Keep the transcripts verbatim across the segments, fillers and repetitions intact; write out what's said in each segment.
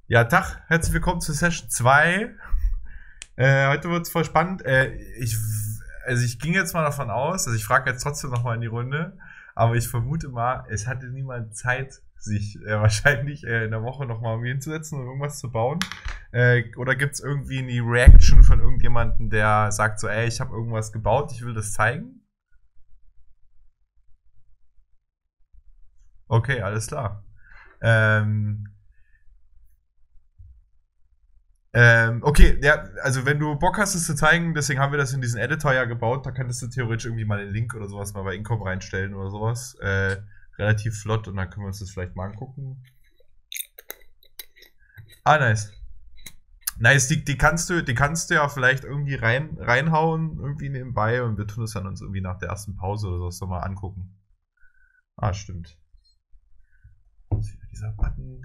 Ja, Tag, herzlich willkommen zu Session zwei. Äh, heute wird es voll spannend. Äh, ich, also ich ging jetzt mal davon aus, also ich frage jetzt trotzdem nochmal in die Runde, aber ich vermute mal, es hatte niemand Zeit, sich äh, wahrscheinlich äh, in der Woche nochmal um hinzusetzen und irgendwas zu bauen. Äh, oder gibt es irgendwie eine Reaction von irgendjemandem, der sagt so, ey, ich habe irgendwas gebaut, ich will das zeigen? Okay, alles klar. Ähm, Ähm, okay, ja, also wenn du Bock hast, es zu zeigen, deswegen haben wir das in diesen Editor ja gebaut, da könntest du theoretisch irgendwie mal den Link oder sowas mal bei Incom reinstellen oder sowas. Äh, relativ flott und dann können wir uns das vielleicht mal angucken. Ah, nice. Nice, die, die kannst du, die kannst du ja vielleicht irgendwie rein, reinhauen, irgendwie nebenbei und wir tun es dann uns irgendwie nach der ersten Pause oder sowas nochmal angucken. Ah, stimmt. Dieser Button.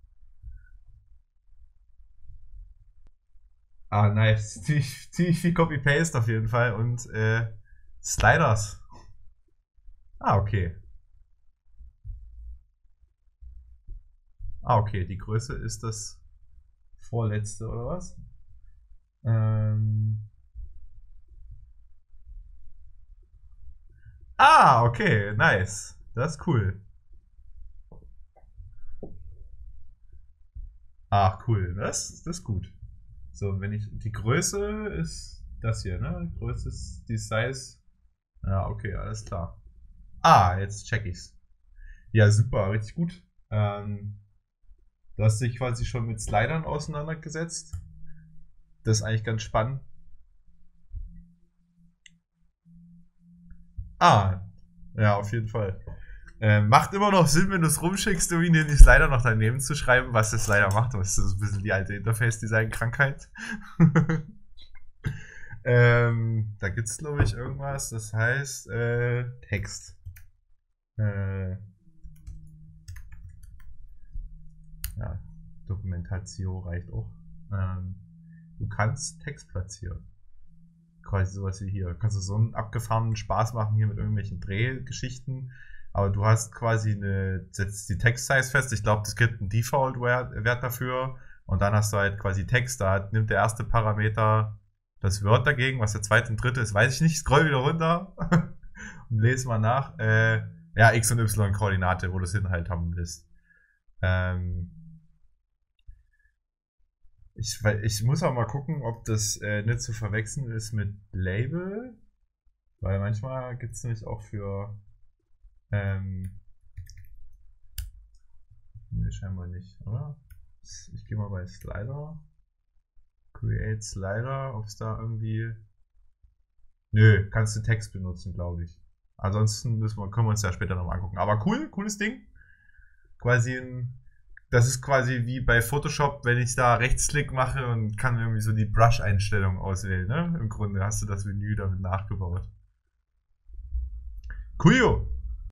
Ah, nice. Ziemlich, ziemlich viel Copy-Paste auf jeden Fall und äh, Sliders. Ah, okay. Ah, okay. Die Größe ist das vorletzte, oder was? Ähm. Ah, okay. Nice. Das ist cool. Ach, cool. Das, das ist gut. So, wenn ich. Die Größe ist das hier, ne? Die Größe ist die Size. Ja, okay, alles klar. Ah, jetzt check ich's. Ja, super, richtig gut. Ähm, du hast dich quasi schon mit Slidern auseinandergesetzt. Das ist eigentlich ganz spannend. Ah, ja, auf jeden Fall. Äh, macht immer noch Sinn, wenn du es rumschickst, irgendwie den Slider noch daneben zu schreiben, was der Slider macht. Das ist so ein bisschen die alte Interface-Design-Krankheit. ähm, da gibt es, glaube ich, irgendwas, das heißt äh, Text. Äh, ja, Dokumentation reicht auch. Ähm, du kannst Text platzieren. Quasi sowas wie hier. Du kannst du so einen abgefahrenen Spaß machen hier mit irgendwelchen Drehgeschichten. Aber du hast quasi eine, setzt die Text-Size fest. Ich glaube, es gibt einen Default-Wert dafür. Und dann hast du halt quasi Text. Da nimmt der erste Parameter das Word dagegen. Was der zweite und dritte ist, weiß ich nicht. Scroll wieder runter und lese mal nach. Äh, ja, X- und Y-Koordinate, wo du es hin halt haben willst. Ähm, ich, ich muss auch mal gucken, ob das äh, nicht zu verwechseln ist mit Label. Weil manchmal gibt es nämlich auch für. Ähm, ne, scheinbar nicht, oder? Ich gehe mal bei Slider. Create Slider, ob es da irgendwie. Nö, kannst du Text benutzen, glaube ich. Ansonsten müssen wir, können wir uns ja später nochmal angucken. Aber cool, cooles Ding. Quasi ein. Das ist quasi wie bei Photoshop, wenn ich da Rechtsklick mache und kann irgendwie so die Brush-Einstellung auswählen. Ne? Im Grunde hast du das Menü damit nachgebaut. Coolio!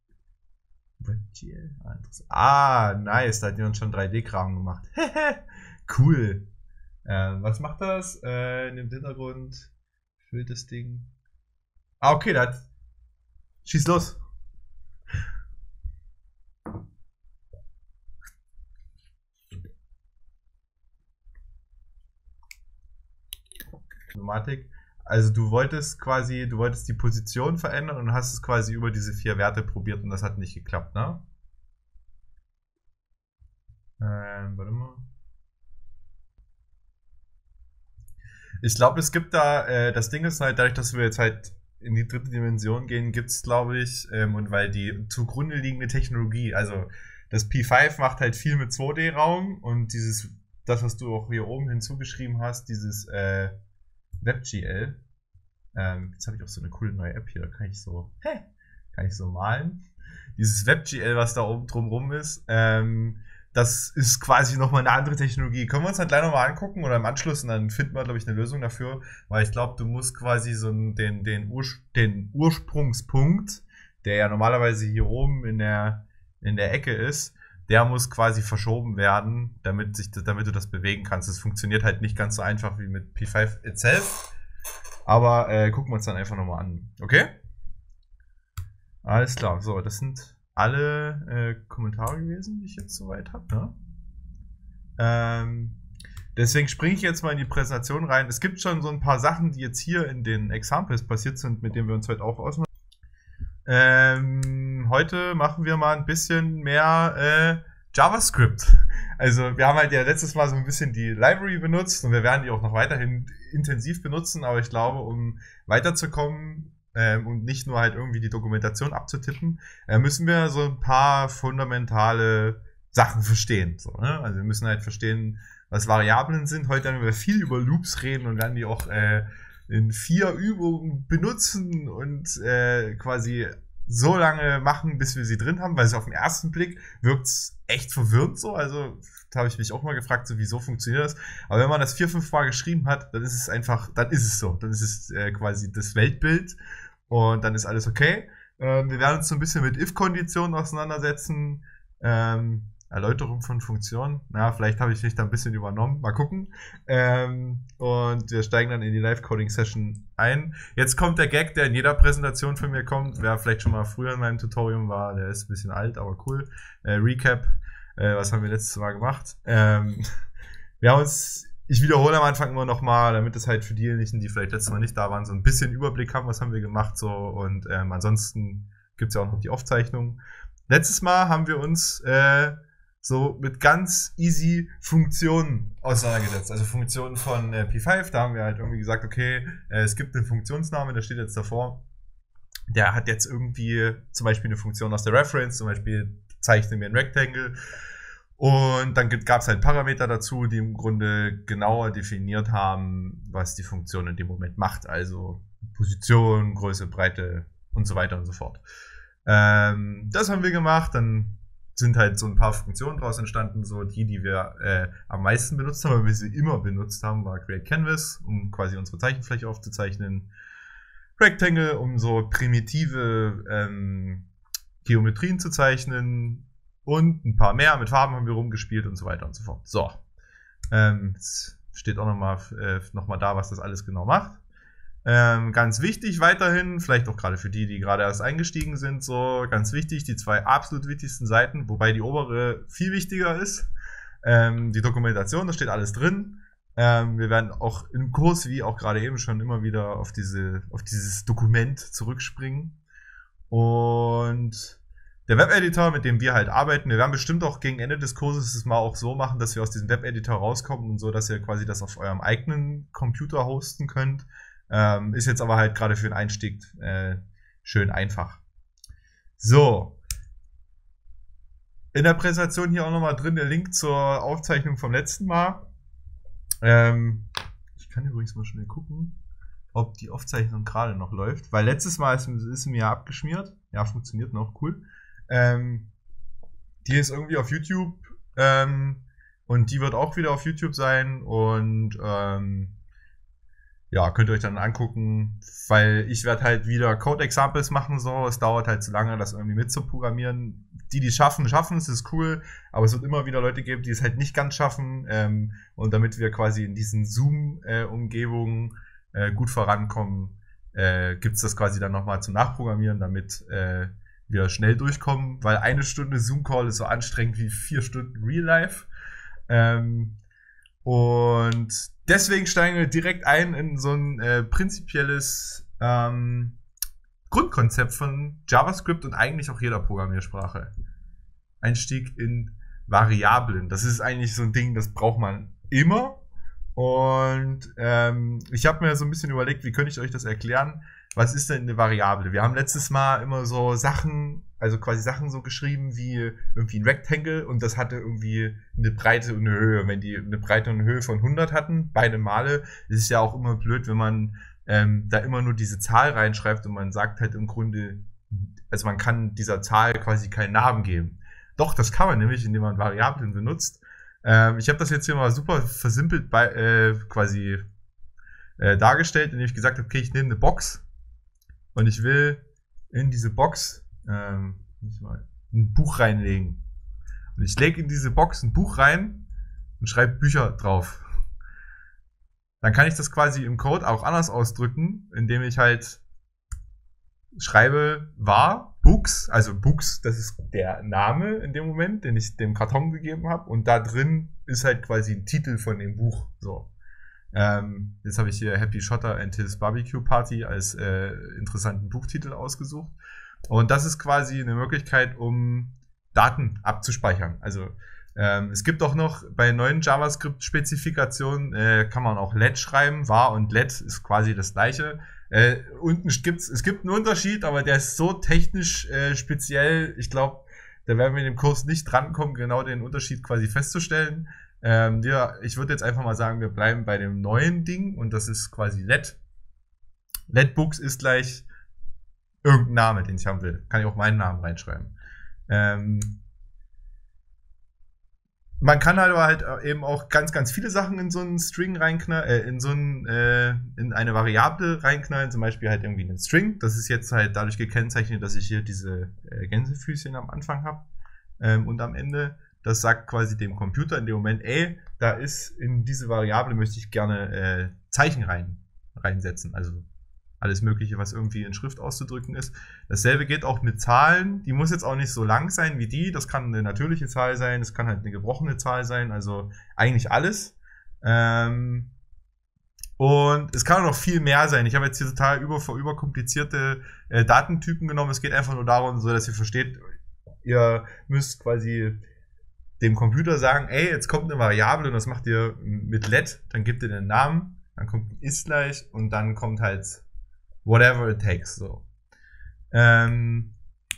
Ah, nice, da hat jemand schon drei D-Kram gemacht. Cool. Äh, was macht das? Äh, in dem Hintergrund füllt das Ding. Ah, okay, da hat. Schieß los. Automatik. Also du wolltest quasi, du wolltest die Position verändern und hast es quasi über diese vier Werte probiert und das hat nicht geklappt, ne? Ähm, warte mal. Ich glaube, es gibt da, äh, das Ding ist halt, dadurch, dass wir jetzt halt in die dritte Dimension gehen, gibt es, glaube ich, ähm, und weil die zugrunde liegende Technologie, also das P fünf macht halt viel mit zwei D-Raum und dieses, das, was du auch hier oben hinzugeschrieben hast, dieses äh, WebGL, ähm, jetzt habe ich auch so eine coole neue App hier, da kann ich so, hä, kann ich so malen. Dieses WebGL, was da oben drumrum ist, ähm, das ist quasi nochmal eine andere Technologie. Können wir uns dann gleich nochmal angucken oder im Anschluss und dann finden wir, glaube ich, eine Lösung dafür, weil ich glaube, du musst quasi so den, den, Urs den Ursprungspunkt, der ja normalerweise hier oben in der, in der Ecke ist, der muss quasi verschoben werden, damit, sich, damit du das bewegen kannst. Das funktioniert halt nicht ganz so einfach wie mit P fünf itself, aber äh, gucken wir uns dann einfach nochmal an. Okay? Alles klar. So, das sind alle äh, Kommentare gewesen, die ich jetzt soweit habe. Ne? Ähm, deswegen springe ich jetzt mal in die Präsentation rein. Es gibt schon so ein paar Sachen, die jetzt hier in den Examples passiert sind, mit denen wir uns heute auch ausmachen. Ähm, heute machen wir mal ein bisschen mehr äh, JavaScript. Also wir haben halt ja letztes Mal so ein bisschen die Library benutzt und wir werden die auch noch weiterhin intensiv benutzen, aber ich glaube, um weiterzukommen ähm, und nicht nur halt irgendwie die Dokumentation abzutippen, äh, müssen wir so ein paar fundamentale Sachen verstehen. So, ne? Also wir müssen halt verstehen, was Variablen sind. Heute werden wir viel über Loops reden und werden die auch äh, in vier Übungen benutzen und äh, quasi so lange machen, bis wir sie drin haben, weil es auf den ersten Blick wirkt's echt verwirrend so. Also da habe ich mich auch mal gefragt, so wieso funktioniert das? Aber wenn man das vier, fünf Mal geschrieben hat, dann ist es einfach, dann ist es so. Dann ist es äh, quasi das Weltbild und dann ist alles okay. Ähm, wir werden uns so ein bisschen mit If-Konditionen auseinandersetzen. Ähm, Erläuterung von Funktionen. Na, vielleicht habe ich mich da ein bisschen übernommen. Mal gucken. Ähm, und wir steigen dann in die Live-Coding-Session ein. Jetzt kommt der Gag, der in jeder Präsentation von mir kommt. Wer vielleicht schon mal früher in meinem Tutorial war, der ist ein bisschen alt, aber cool. Äh, Recap. Äh, was haben wir letztes Mal gemacht? Ähm, wir haben uns, ich wiederhole am Anfang immer noch mal, damit es halt für diejenigen, die vielleicht letztes Mal nicht da waren, so ein bisschen Überblick haben, was haben wir gemacht so. Und ähm, ansonsten gibt's ja auch noch die Aufzeichnung. Letztes Mal haben wir uns äh, so mit ganz easy Funktionen auseinandergesetzt. Also Funktionen von äh, P fünf, da haben wir halt irgendwie gesagt, okay, äh, es gibt einen Funktionsname, der steht jetzt davor. Der hat jetzt irgendwie zum Beispiel eine Funktion aus der Reference, zum Beispiel zeichne mir ein Rectangle. Und dann gab es halt Parameter dazu, die im Grunde genauer definiert haben, was die Funktion in dem Moment macht. Also Position, Größe, Breite und so weiter und so fort. Ähm, das haben wir gemacht, dann sind halt so ein paar Funktionen daraus entstanden, so die, die wir äh, am meisten benutzt haben, weil wir sie immer benutzt haben, war Create Canvas, um quasi unsere Zeichenfläche aufzuzeichnen, Rectangle, um so primitive ähm, Geometrien zu zeichnen und ein paar mehr, mit Farben haben wir rumgespielt und so weiter und so fort. So, ähm, jetzt steht auch nochmal äh, noch mal da, was das alles genau macht. Ähm, ganz wichtig weiterhin, vielleicht auch gerade für die, die gerade erst eingestiegen sind, so ganz wichtig, die zwei absolut wichtigsten Seiten, wobei die obere viel wichtiger ist. Ähm, die Dokumentation, da steht alles drin. Ähm, wir werden auch im Kurs, wie auch gerade eben schon, immer wieder auf diese, auf dieses Dokument zurückspringen. Und der Webeditor, mit dem wir halt arbeiten, wir werden bestimmt auch gegen Ende des Kurses es mal auch so machen, dass wir aus diesem Webeditor rauskommen und so, dass ihr quasi das auf eurem eigenen Computer hosten könnt. Ähm, ist jetzt aber halt gerade für den Einstieg äh, schön einfach. So. In der Präsentation hier auch nochmal drin der Link zur Aufzeichnung vom letzten Mal. Ähm, ich kann übrigens mal schnell gucken, ob die Aufzeichnung gerade noch läuft. Weil letztes Mal ist, ist sie mir ja abgeschmiert. Ja, funktioniert noch, cool. Ähm, die ist irgendwie auf YouTube. Ähm, und die wird auch wieder auf YouTube sein. Und ähm, ja, könnt ihr euch dann angucken, weil ich werde halt wieder Code-Examples machen, so. Es dauert halt zu lange, das irgendwie mitzuprogrammieren. Die, die es schaffen, schaffen es, ist cool, aber es wird immer wieder Leute geben, die es halt nicht ganz schaffen. Ähm, und damit wir quasi in diesen Zoom-Umgebungen äh, gut vorankommen, äh, gibt's das quasi dann nochmal zum Nachprogrammieren, damit äh, wir schnell durchkommen, weil eine Stunde Zoom-Call ist so anstrengend wie vier Stunden Real-Life. Ähm, und deswegen steigen wir direkt ein in so ein äh, prinzipielles ähm, Grundkonzept von JavaScript und eigentlich auch jeder Programmiersprache. Einstieg in Variablen. Das ist eigentlich so ein Ding, das braucht man immer. Und ähm, ich habe mir so ein bisschen überlegt, wie könnte ich euch das erklären? Was ist denn eine Variable? Wir haben letztes Mal immer so Sachen, also quasi Sachen so geschrieben wie irgendwie ein Rectangle und das hatte irgendwie eine Breite und eine Höhe. Wenn die eine Breite und eine Höhe von hundert hatten, beide Male, ist es ja auch immer blöd, wenn man ähm, da immer nur diese Zahl reinschreibt und man sagt halt im Grunde, also man kann dieser Zahl quasi keinen Namen geben. Doch, das kann man nämlich, indem man Variablen benutzt. Ähm, ich habe das jetzt hier mal super versimpelt bei, äh, quasi äh, dargestellt, indem ich gesagt habe, okay, ich nehme eine Box und ich will in diese Box ähm, mal ein Buch reinlegen. Und ich lege in diese Box ein Buch rein und schreibe Bücher drauf. Dann kann ich das quasi im Code auch anders ausdrücken, indem ich halt schreibe var, Books, also Books, das ist der Name in dem Moment, den ich dem Karton gegeben habe. Und da drin ist halt quasi ein Titel von dem Buch. So. Ähm, jetzt habe ich hier Happy Shotter and His Barbecue Party als äh, interessanten Buchtitel ausgesucht. Und das ist quasi eine Möglichkeit, um Daten abzuspeichern. Also ähm, es gibt auch noch bei neuen JavaScript-Spezifikationen äh, kann man auch let schreiben. Var und let ist quasi das gleiche. Äh, unten gibt's, es gibt einen Unterschied, aber der ist so technisch äh, speziell. Ich glaube, da werden wir in dem Kurs nicht drankommen, genau den Unterschied quasi festzustellen. Ähm, ja, ich würde jetzt einfach mal sagen, wir bleiben bei dem neuen Ding und das ist quasi let. Letbooks ist gleich irgendein Name, den ich haben will. Kann ich auch meinen Namen reinschreiben. Ähm, man kann halt aber halt eben auch ganz, ganz viele Sachen in so einen String reinknallen, äh, in so einen, äh, in eine Variable reinknallen, zum Beispiel halt irgendwie einen String. Das ist jetzt halt dadurch gekennzeichnet, dass ich hier diese äh, Gänsefüßchen am Anfang habe ähm, und am Ende. Das sagt quasi dem Computer in dem Moment, ey, da ist in diese Variable möchte ich gerne äh, Zeichen rein, reinsetzen. Also alles Mögliche, was irgendwie in Schrift auszudrücken ist. Dasselbe geht auch mit Zahlen. Die muss jetzt auch nicht so lang sein wie die. Das kann eine natürliche Zahl sein, es kann halt eine gebrochene Zahl sein, also eigentlich alles. Ähm und es kann auch noch viel mehr sein. Ich habe jetzt hier total über, überkomplizierte äh, Datentypen genommen. Es geht einfach nur darum, so dass ihr versteht, ihr müsst quasi dem Computer sagen, ey, jetzt kommt eine Variable und das macht ihr mit let, dann gebt ihr den Namen, dann kommt ist gleich und dann kommt halt whatever it takes, so. Ähm,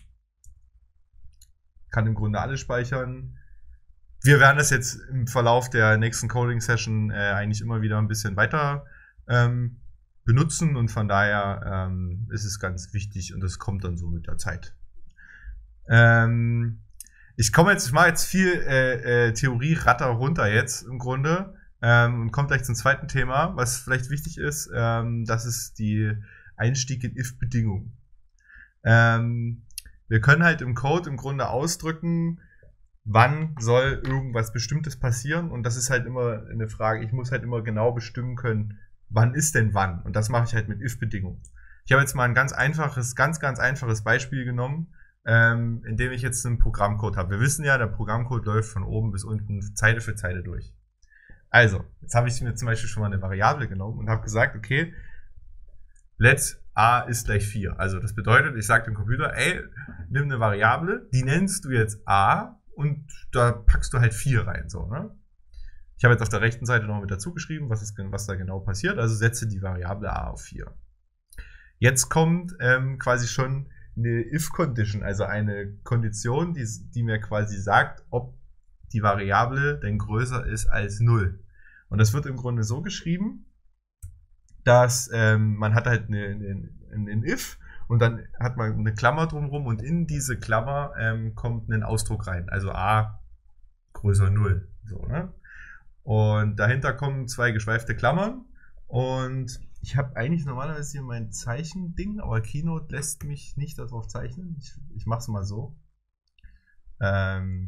kann im Grunde alles speichern. Wir werden das jetzt im Verlauf der nächsten Coding-Session äh, eigentlich immer wieder ein bisschen weiter ähm, benutzen und von daher ähm, ist es ganz wichtig und das kommt dann so mit der Zeit. Ähm, ich komme jetzt, ich mache jetzt viel äh, äh, Theorie-Ratter runter jetzt im Grunde ähm, und komme gleich zum zweiten Thema, was vielleicht wichtig ist, ähm, das ist die Einstieg in if-Bedingungen. Ähm, wir können halt im Code im Grunde ausdrücken, wann soll irgendwas Bestimmtes passieren und das ist halt immer eine Frage, ich muss halt immer genau bestimmen können, wann ist denn wann und das mache ich halt mit if-Bedingungen. Ich habe jetzt mal ein ganz einfaches, ganz, ganz einfaches Beispiel genommen, ähm, in dem ich jetzt einen Programmcode habe. Wir wissen ja, der Programmcode läuft von oben bis unten Zeile für Zeile durch. Also, jetzt habe ich mir zum Beispiel schon mal eine Variable genommen und habe gesagt, okay, let a ist gleich vier. Also das bedeutet, ich sage dem Computer, ey, nimm eine Variable, die nennst du jetzt a und da packst du halt vier rein. So, ne? Ich habe jetzt auf der rechten Seite noch mit dazu geschrieben, was, ist, was da genau passiert. Also setze die Variable a auf vier. Jetzt kommt ähm, quasi schon eine if-Condition, also eine Kondition, die, die mir quasi sagt, ob die Variable denn größer ist als null. Und das wird im Grunde so geschrieben, dass ähm, man hat halt eine, eine, ein if und dann hat man eine Klammer drumherum und in diese Klammer ähm, kommt ein Ausdruck rein, also a größer null. So, ne? Und dahinter kommen zwei geschweifte Klammern und ich habe eigentlich normalerweise hier mein Zeichending, aber Keynote lässt mich nicht darauf zeichnen. Ich, ich mache es mal so. Ähm,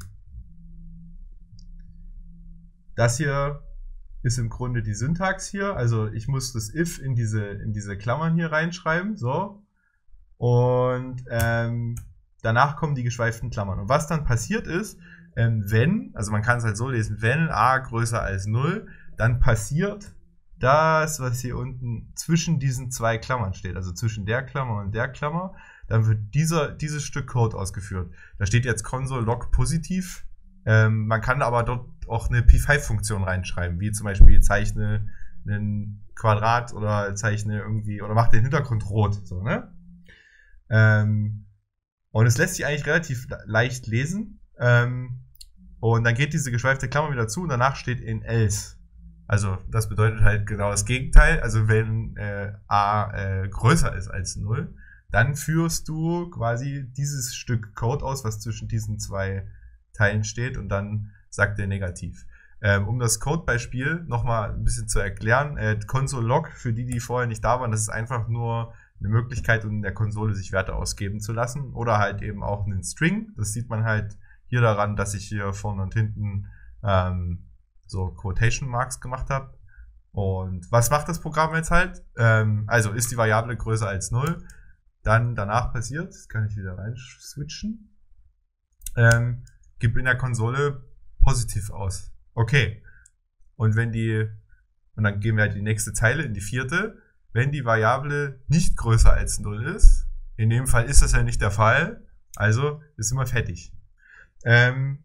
das hier ist im Grunde die Syntax hier. Also ich muss das if in diese, in diese Klammern hier reinschreiben. So. Und ähm, danach kommen die geschweiften Klammern. Und was dann passiert ist, ähm, wenn, also man kann es halt so lesen, wenn a größer als null, dann passiert das, was hier unten zwischen diesen zwei Klammern steht, also zwischen der Klammer und der Klammer, dann wird dieser, dieses Stück Code ausgeführt. Da steht jetzt console log positiv. Ähm, man kann aber dort auch eine P fünf Funktion reinschreiben, wie zum Beispiel zeichne einen Quadrat oder zeichne irgendwie, oder mach den Hintergrund rot, so, ne? Ähm, und es lässt sich eigentlich relativ leicht lesen. Ähm, und dann geht diese geschweifte Klammer wieder zu und danach steht in else. Also das bedeutet halt genau das Gegenteil. Also wenn äh, a äh, größer ist als null, dann führst du quasi dieses Stück Code aus, was zwischen diesen zwei Teilen steht und dann sagt er negativ. Ähm, um das Codebeispiel nochmal ein bisschen zu erklären, äh, console log, für die, die vorher nicht da waren, das ist einfach nur eine Möglichkeit, um in der Konsole sich Werte ausgeben zu lassen oder halt eben auch einen String. Das sieht man halt hier daran, dass ich hier vorne und hinten ähm, so Quotation Marks gemacht habe. Und was macht das Programm jetzt halt? Ähm, also ist die Variable größer als null, dann danach passiert, das kann ich wieder rein switchen, ähm, gibt in der Konsole positiv aus. Okay. Und wenn die, und dann gehen wir halt die nächste Zeile in die vierte, wenn die Variable nicht größer als null ist, in dem Fall ist das ja nicht der Fall, also ist immer fertig. Ähm,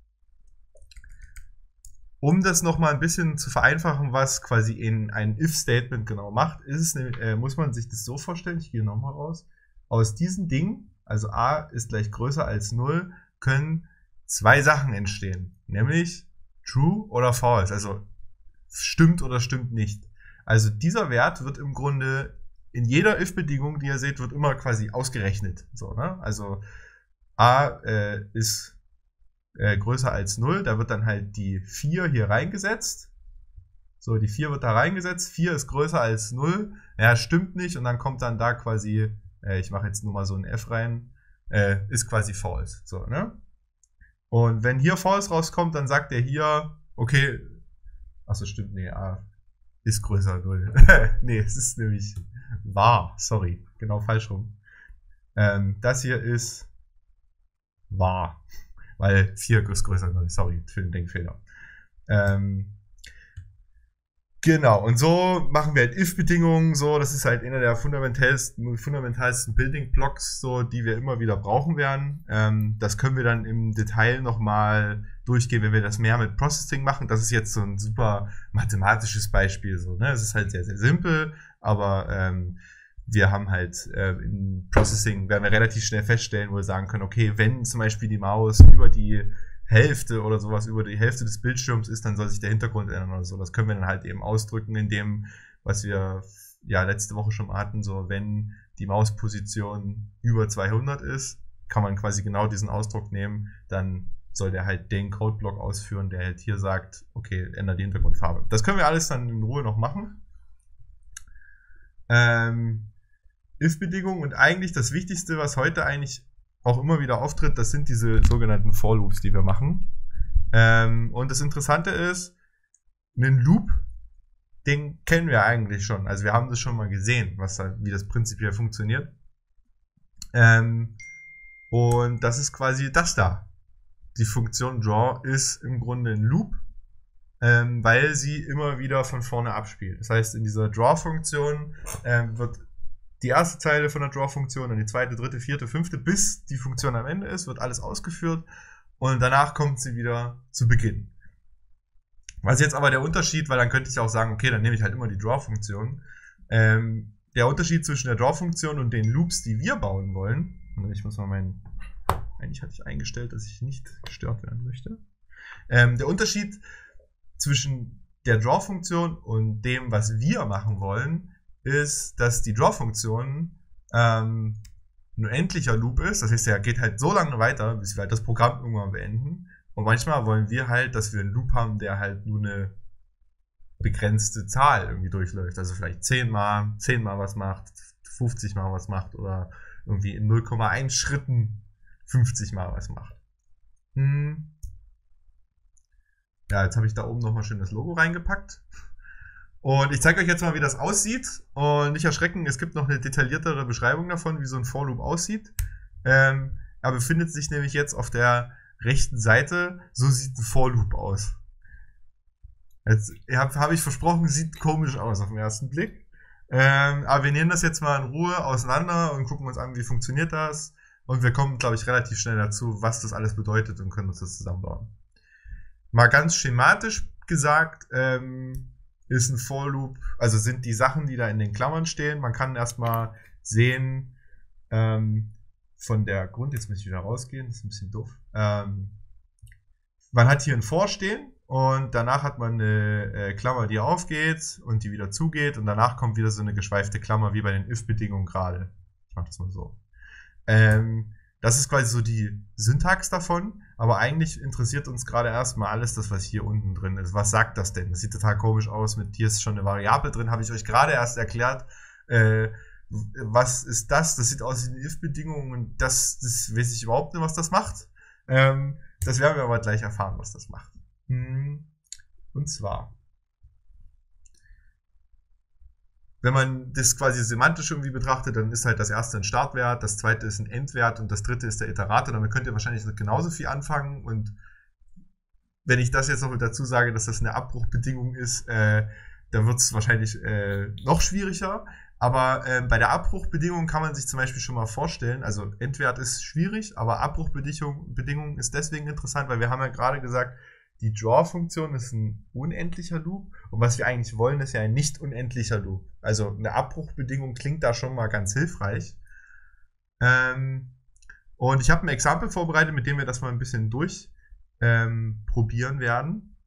um das nochmal ein bisschen zu vereinfachen, was quasi in ein If-Statement genau macht, ist es, äh, muss man sich das so vorstellen, ich gehe nochmal raus, aus diesem Ding, also a ist gleich größer als null, können zwei Sachen entstehen, nämlich true oder false, also stimmt oder stimmt nicht. Also dieser Wert wird im Grunde in jeder If-Bedingung, die ihr seht, wird immer quasi ausgerechnet. So, ne? Also a äh, ist äh, größer als null, da wird dann halt die vier hier reingesetzt. So, die vier wird da reingesetzt, vier ist größer als null, ja, stimmt nicht, und dann kommt dann da quasi, äh, ich mache jetzt nur mal so ein F rein, äh, ist quasi false. So, ne? Und wenn hier false rauskommt, dann sagt er hier, okay, achso, stimmt, nee, a ist größer als null. Nee, es ist nämlich wahr, sorry, genau falsch rum. Ähm, das hier ist wahr, weil vier ist größer als null, sorry für den Denkfehler. Ähm, Genau, und so machen wir halt If-Bedingungen, so, das ist halt einer der fundamentalsten, fundamentalsten Building-Blocks, so, die wir immer wieder brauchen werden. Ähm, das können wir dann im Detail nochmal durchgehen, wenn wir das mehr mit Processing machen. Das ist jetzt so ein super mathematisches Beispiel, so, ne? Es ist halt sehr, sehr simpel, aber ähm, wir haben halt äh, in Processing, werden wir relativ schnell feststellen, wo wir sagen können, okay, wenn zum Beispiel die Maus über die Hälfte oder sowas, über die Hälfte des Bildschirms ist, dann soll sich der Hintergrund ändern oder so. Das können wir dann halt eben ausdrücken in dem, was wir ja letzte Woche schon hatten, so wenn die Mausposition über zweihundert ist, kann man quasi genau diesen Ausdruck nehmen, dann soll der halt den Codeblock ausführen, der halt hier sagt, okay, ändert die Hintergrundfarbe. Das können wir alles dann in Ruhe noch machen. Ähm, If-Bedingungen, und eigentlich das Wichtigste, was heute eigentlich auch immer wieder auftritt, das sind diese sogenannten For-Loops, die wir machen. Ähm, und das Interessante ist, einen Loop, den kennen wir eigentlich schon. Also wir haben das schon mal gesehen, was da, wie das prinzipiell funktioniert. Ähm, und das ist quasi das da. Die Funktion Draw ist im Grunde ein Loop, ähm, weil sie immer wieder von vorne abspielt. Das heißt, in dieser Draw-Funktion ähm, wird die erste Zeile von der Draw-Funktion, dann die zweite, dritte, vierte, fünfte, bis die Funktion am Ende ist, wird alles ausgeführt und danach kommt sie wieder zu Beginn. Was ist jetzt aber der Unterschied, weil dann könnte ich auch sagen, okay, dann nehme ich halt immer die Draw-Funktion. Ähm, der Unterschied zwischen der Draw-Funktion und den Loops, die wir bauen wollen, und ich muss mal meinen, eigentlich hatte ich eingestellt, dass ich nicht gestört werden möchte. Ähm, der Unterschied zwischen der Draw-Funktion und dem, was wir machen wollen, ist, dass die Draw-Funktion ähm, ein endlicher Loop ist. Das heißt, er geht halt so lange weiter, bis wir halt das Programm irgendwann beenden. Und manchmal wollen wir halt, dass wir einen Loop haben, der halt nur eine begrenzte Zahl irgendwie durchläuft. Also vielleicht zehn mal, zehn mal was macht, fünfzig mal was macht oder irgendwie in null Komma eins Schritten fünfzig mal was macht. Hm. Ja, jetzt habe ich da oben nochmal schön das Logo reingepackt. Und ich zeige euch jetzt mal, wie das aussieht. Und nicht erschrecken, es gibt noch eine detailliertere Beschreibung davon, wie so ein For Loop aussieht. Ähm, er befindet sich nämlich jetzt auf der rechten Seite. So sieht ein For Loop aus. Jetzt habe hab ich versprochen, sieht komisch aus auf den ersten Blick. Ähm, aber wir nehmen das jetzt mal in Ruhe auseinander und gucken uns an, wie funktioniert das. Und wir kommen, glaube ich, relativ schnell dazu, was das alles bedeutet, und können uns das zusammenbauen. Mal ganz schematisch gesagt, ähm, ist ein For Loop, also sind die Sachen, die da in den Klammern stehen. Man kann erstmal sehen, ähm, von der Grund, jetzt muss ich wieder rausgehen, das ist ein bisschen doof. Ähm, man hat hier ein For stehen und danach hat man eine äh, Klammer, die aufgeht und die wieder zugeht, und danach kommt wieder so eine geschweifte Klammer, wie bei den If-Bedingungen gerade. Ich mach das mal so. Ähm, das ist quasi so die Syntax davon, aber eigentlich interessiert uns gerade erstmal alles das, was hier unten drin ist. Was sagt das denn? Das sieht total komisch aus, mit hier ist schon eine Variable drin, habe ich euch gerade erst erklärt. Äh, was ist das? Das sieht aus wie eine If-Bedingung, und das, das weiß ich überhaupt nicht, was das macht. Ähm, das werden wir aber gleich erfahren, was das macht. Und zwar, wenn man das quasi semantisch irgendwie betrachtet, dann ist halt das erste ein Startwert, das zweite ist ein Endwert und das dritte ist der Iterator. Damit könnt ihr wahrscheinlich genauso viel anfangen. Und wenn ich das jetzt noch dazu sage, dass das eine Abbruchbedingung ist, äh, dann wird es wahrscheinlich äh, noch schwieriger. Aber äh, bei der Abbruchbedingung kann man sich zum Beispiel schon mal vorstellen, also Endwert ist schwierig, aber Abbruchbedingung Bedingung ist deswegen interessant, weil wir haben ja gerade gesagt, die Draw-Funktion ist ein unendlicher Loop und was wir eigentlich wollen, ist ja ein nicht unendlicher Loop. Also eine Abbruchbedingung klingt da schon mal ganz hilfreich. Ähm, und ich habe ein Exempel vorbereitet, mit dem wir das mal ein bisschen durch ähm, probieren werden.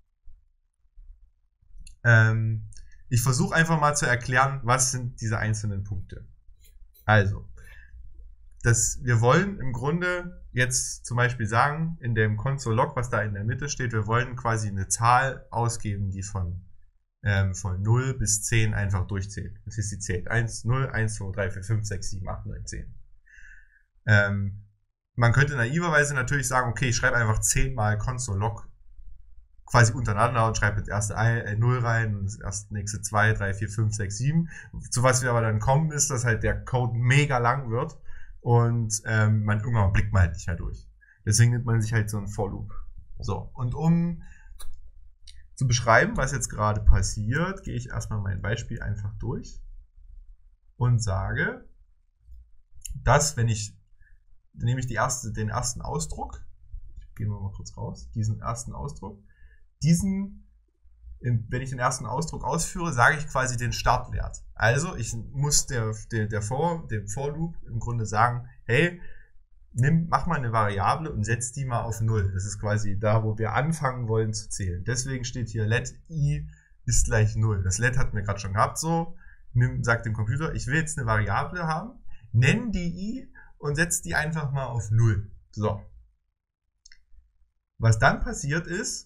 Ähm, ich versuche einfach mal zu erklären, was sind diese einzelnen Punkte. Also, das, wir wollen im Grunde jetzt zum Beispiel sagen, in dem Console-Log, was da in der Mitte steht, wir wollen quasi eine Zahl ausgeben, die von, ähm, von null bis zehn einfach durchzählt. Das heißt, die zählt eins, null, eins, zwei, drei, vier, fünf, sechs, sieben, acht, neun, zehn. Ähm, man könnte naiverweise natürlich sagen, okay, ich schreibe einfach zehn mal Console-Log quasi untereinander und schreibe das erste null rein und das erste nächste zwei, drei, vier, fünf, sechs, sieben. Zu was wir aber dann kommen, ist, dass halt der Code mega lang wird. Und ähm, man irgendwann blickt man halt nicht mehr durch. Deswegen nimmt man sich halt so einen For Loop. So, und um zu beschreiben, was jetzt gerade passiert, gehe ich erstmal mein Beispiel einfach durch und sage, dass wenn ich, nehme ich die erste, den ersten Ausdruck, gehen wir mal kurz raus, diesen ersten Ausdruck, diesen wenn ich den ersten Ausdruck ausführe, sage ich quasi den Startwert. Also ich muss der, der, der For, dem For Loop im Grunde sagen, hey, nimm, mach mal eine Variable und setz die mal auf null. Das ist quasi da, wo wir anfangen wollen zu zählen. Deswegen steht hier let i ist gleich null. Das let hatten wir gerade schon gehabt, so. Nimm, sagt dem Computer, ich will jetzt eine Variable haben, nenn die i und setz die einfach mal auf null. So. Was dann passiert ist,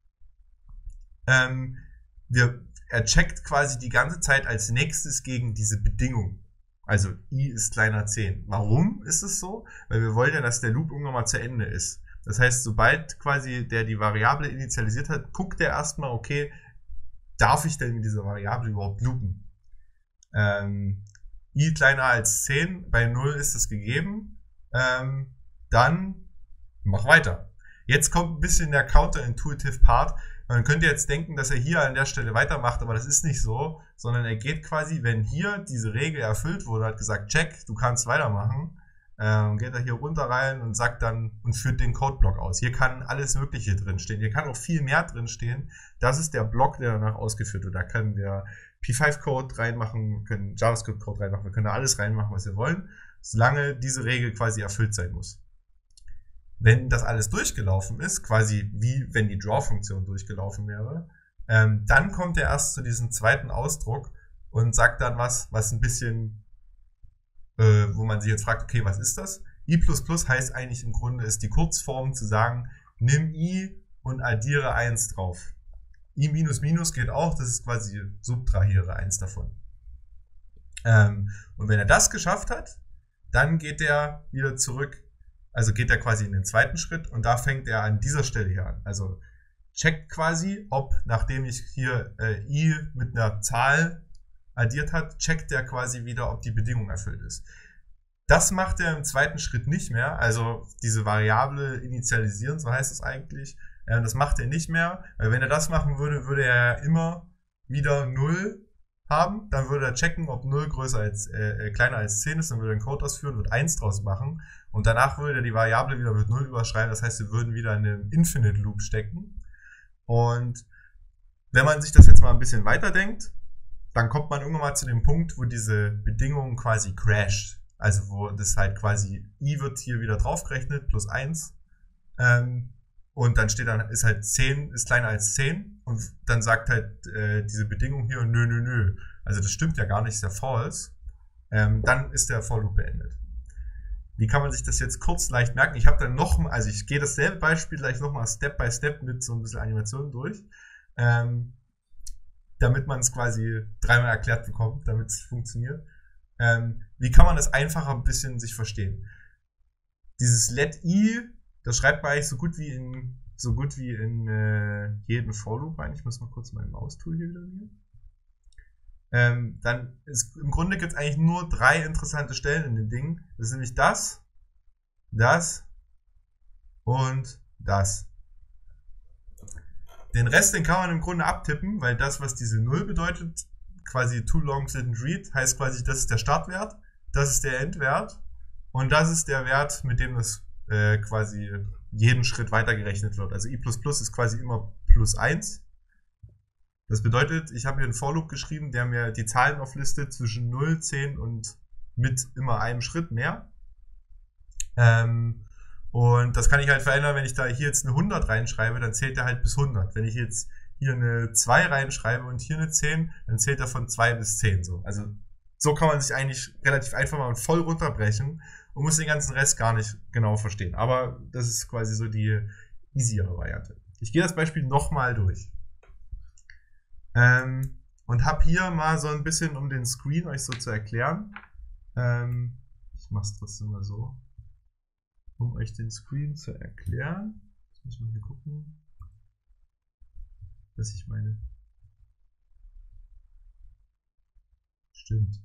Ähm, wir, er checkt quasi die ganze Zeit als nächstes gegen diese Bedingung. Also i ist kleiner zehn. Warum ist es so? Weil wir wollen ja, dass der Loop irgendwann mal zu Ende ist. Das heißt, sobald quasi der die Variable initialisiert hat, guckt er erstmal, okay, darf ich denn mit dieser Variable überhaupt loopen? Ähm, i kleiner als zehn, bei null ist es gegeben. Ähm, dann mach weiter. Jetzt kommt ein bisschen der counterintuitive Part. Man könnte jetzt denken, dass er hier an der Stelle weitermacht, aber das ist nicht so, sondern er geht quasi, wenn hier diese Regel erfüllt wurde, hat gesagt, check, du kannst weitermachen, ähm, geht er hier runter rein und sagt dann und führt den Codeblock aus. Hier kann alles Mögliche drin stehen. Hier kann auch viel mehr drin stehen. Das ist der Block, der danach ausgeführt wird. Da können wir P fünf Code reinmachen, wir können JavaScript Code reinmachen, wir können da alles reinmachen, was wir wollen, solange diese Regel quasi erfüllt sein muss. Wenn das alles durchgelaufen ist, quasi wie wenn die Draw-Funktion durchgelaufen wäre, ähm, dann kommt er erst zu diesem zweiten Ausdruck und sagt dann was, was ein bisschen, äh, wo man sich jetzt fragt, okay, was ist das? i plus plus heißt eigentlich im Grunde, ist die Kurzform zu sagen, nimm i und addiere eins drauf. i minus minus geht auch, das ist quasi subtrahiere eins davon. Ähm, und wenn er das geschafft hat, dann geht er wieder zurück. Also geht er quasi in den zweiten Schritt und da fängt er an dieser Stelle hier an. Also checkt quasi, ob nachdem ich hier äh, i mit einer Zahl addiert hat, checkt er quasi wieder, ob die Bedingung erfüllt ist. Das macht er im zweiten Schritt nicht mehr. Also diese Variable initialisieren, so heißt es eigentlich. Äh, das macht er nicht mehr, weil wenn er das machen würde, würde er immer wieder null haben, dann würde er checken, ob null größer als, äh, kleiner als zehn ist, dann würde er den Code ausführen, wird eins draus machen und danach würde er die Variable wieder mit null überschreiben, das heißt, wir würden wieder in einem Infinite Loop stecken. Und wenn man sich das jetzt mal ein bisschen weiterdenkt, dann kommt man irgendwann mal zu dem Punkt, wo diese Bedingung quasi crasht. Also wo das halt quasi i wird hier wieder draufgerechnet, plus eins. Ähm, und dann steht dann, ist halt zehn, ist kleiner als zehn. Und dann sagt halt äh, diese Bedingung hier, nö, nö, nö. Also das stimmt ja gar nicht, ist ja false. Ähm, dann ist der For Loop beendet. Wie kann man sich das jetzt kurz leicht merken? Ich habe dann noch, also ich gehe dasselbe Beispiel gleich nochmal Step by Step mit so ein bisschen Animation durch. Ähm, damit man es quasi dreimal erklärt bekommt, damit es funktioniert. Ähm, wie kann man das einfacher ein bisschen sich verstehen? Dieses let i, das schreibt man eigentlich so gut wie in so gut wie in äh, jeden For Loop rein. Ich muss mal kurz mein Maustool hier wieder nehmen. ähm, dann ist, im Grunde gibt es eigentlich nur drei interessante Stellen in dem Ding. Das ist nämlich das, das und das. Den Rest, den kann man im Grunde abtippen, weil das, was diese null bedeutet, quasi too long didn't read, heißt quasi, das ist der Startwert, das ist der Endwert und das ist der Wert, mit dem das äh, quasi jeden Schritt weitergerechnet wird. Also i plus plus ist quasi immer plus eins. Das bedeutet, ich habe hier einen For Loop geschrieben, der mir die Zahlen auflistet zwischen null, zehn und mit immer einem Schritt mehr. Ähm, Und das kann ich halt verändern, wenn ich da hier jetzt eine hundert reinschreibe, dann zählt er halt bis hundert. Wenn ich jetzt hier eine zwei reinschreibe und hier eine zehn, dann zählt er von zwei bis zehn so. Also so kann man sich eigentlich relativ einfach mal voll runterbrechen und muss den ganzen Rest gar nicht genau verstehen. Aber das ist quasi so die easiere Variante. Ich gehe das Beispiel nochmal durch. Ähm, und habe hier mal so ein bisschen, um den Screen euch so zu erklären. Ähm, ich mache es trotzdem mal so. Um euch den Screen zu erklären. Jetzt müssen wir hier gucken, dass ich meine. Stimmt.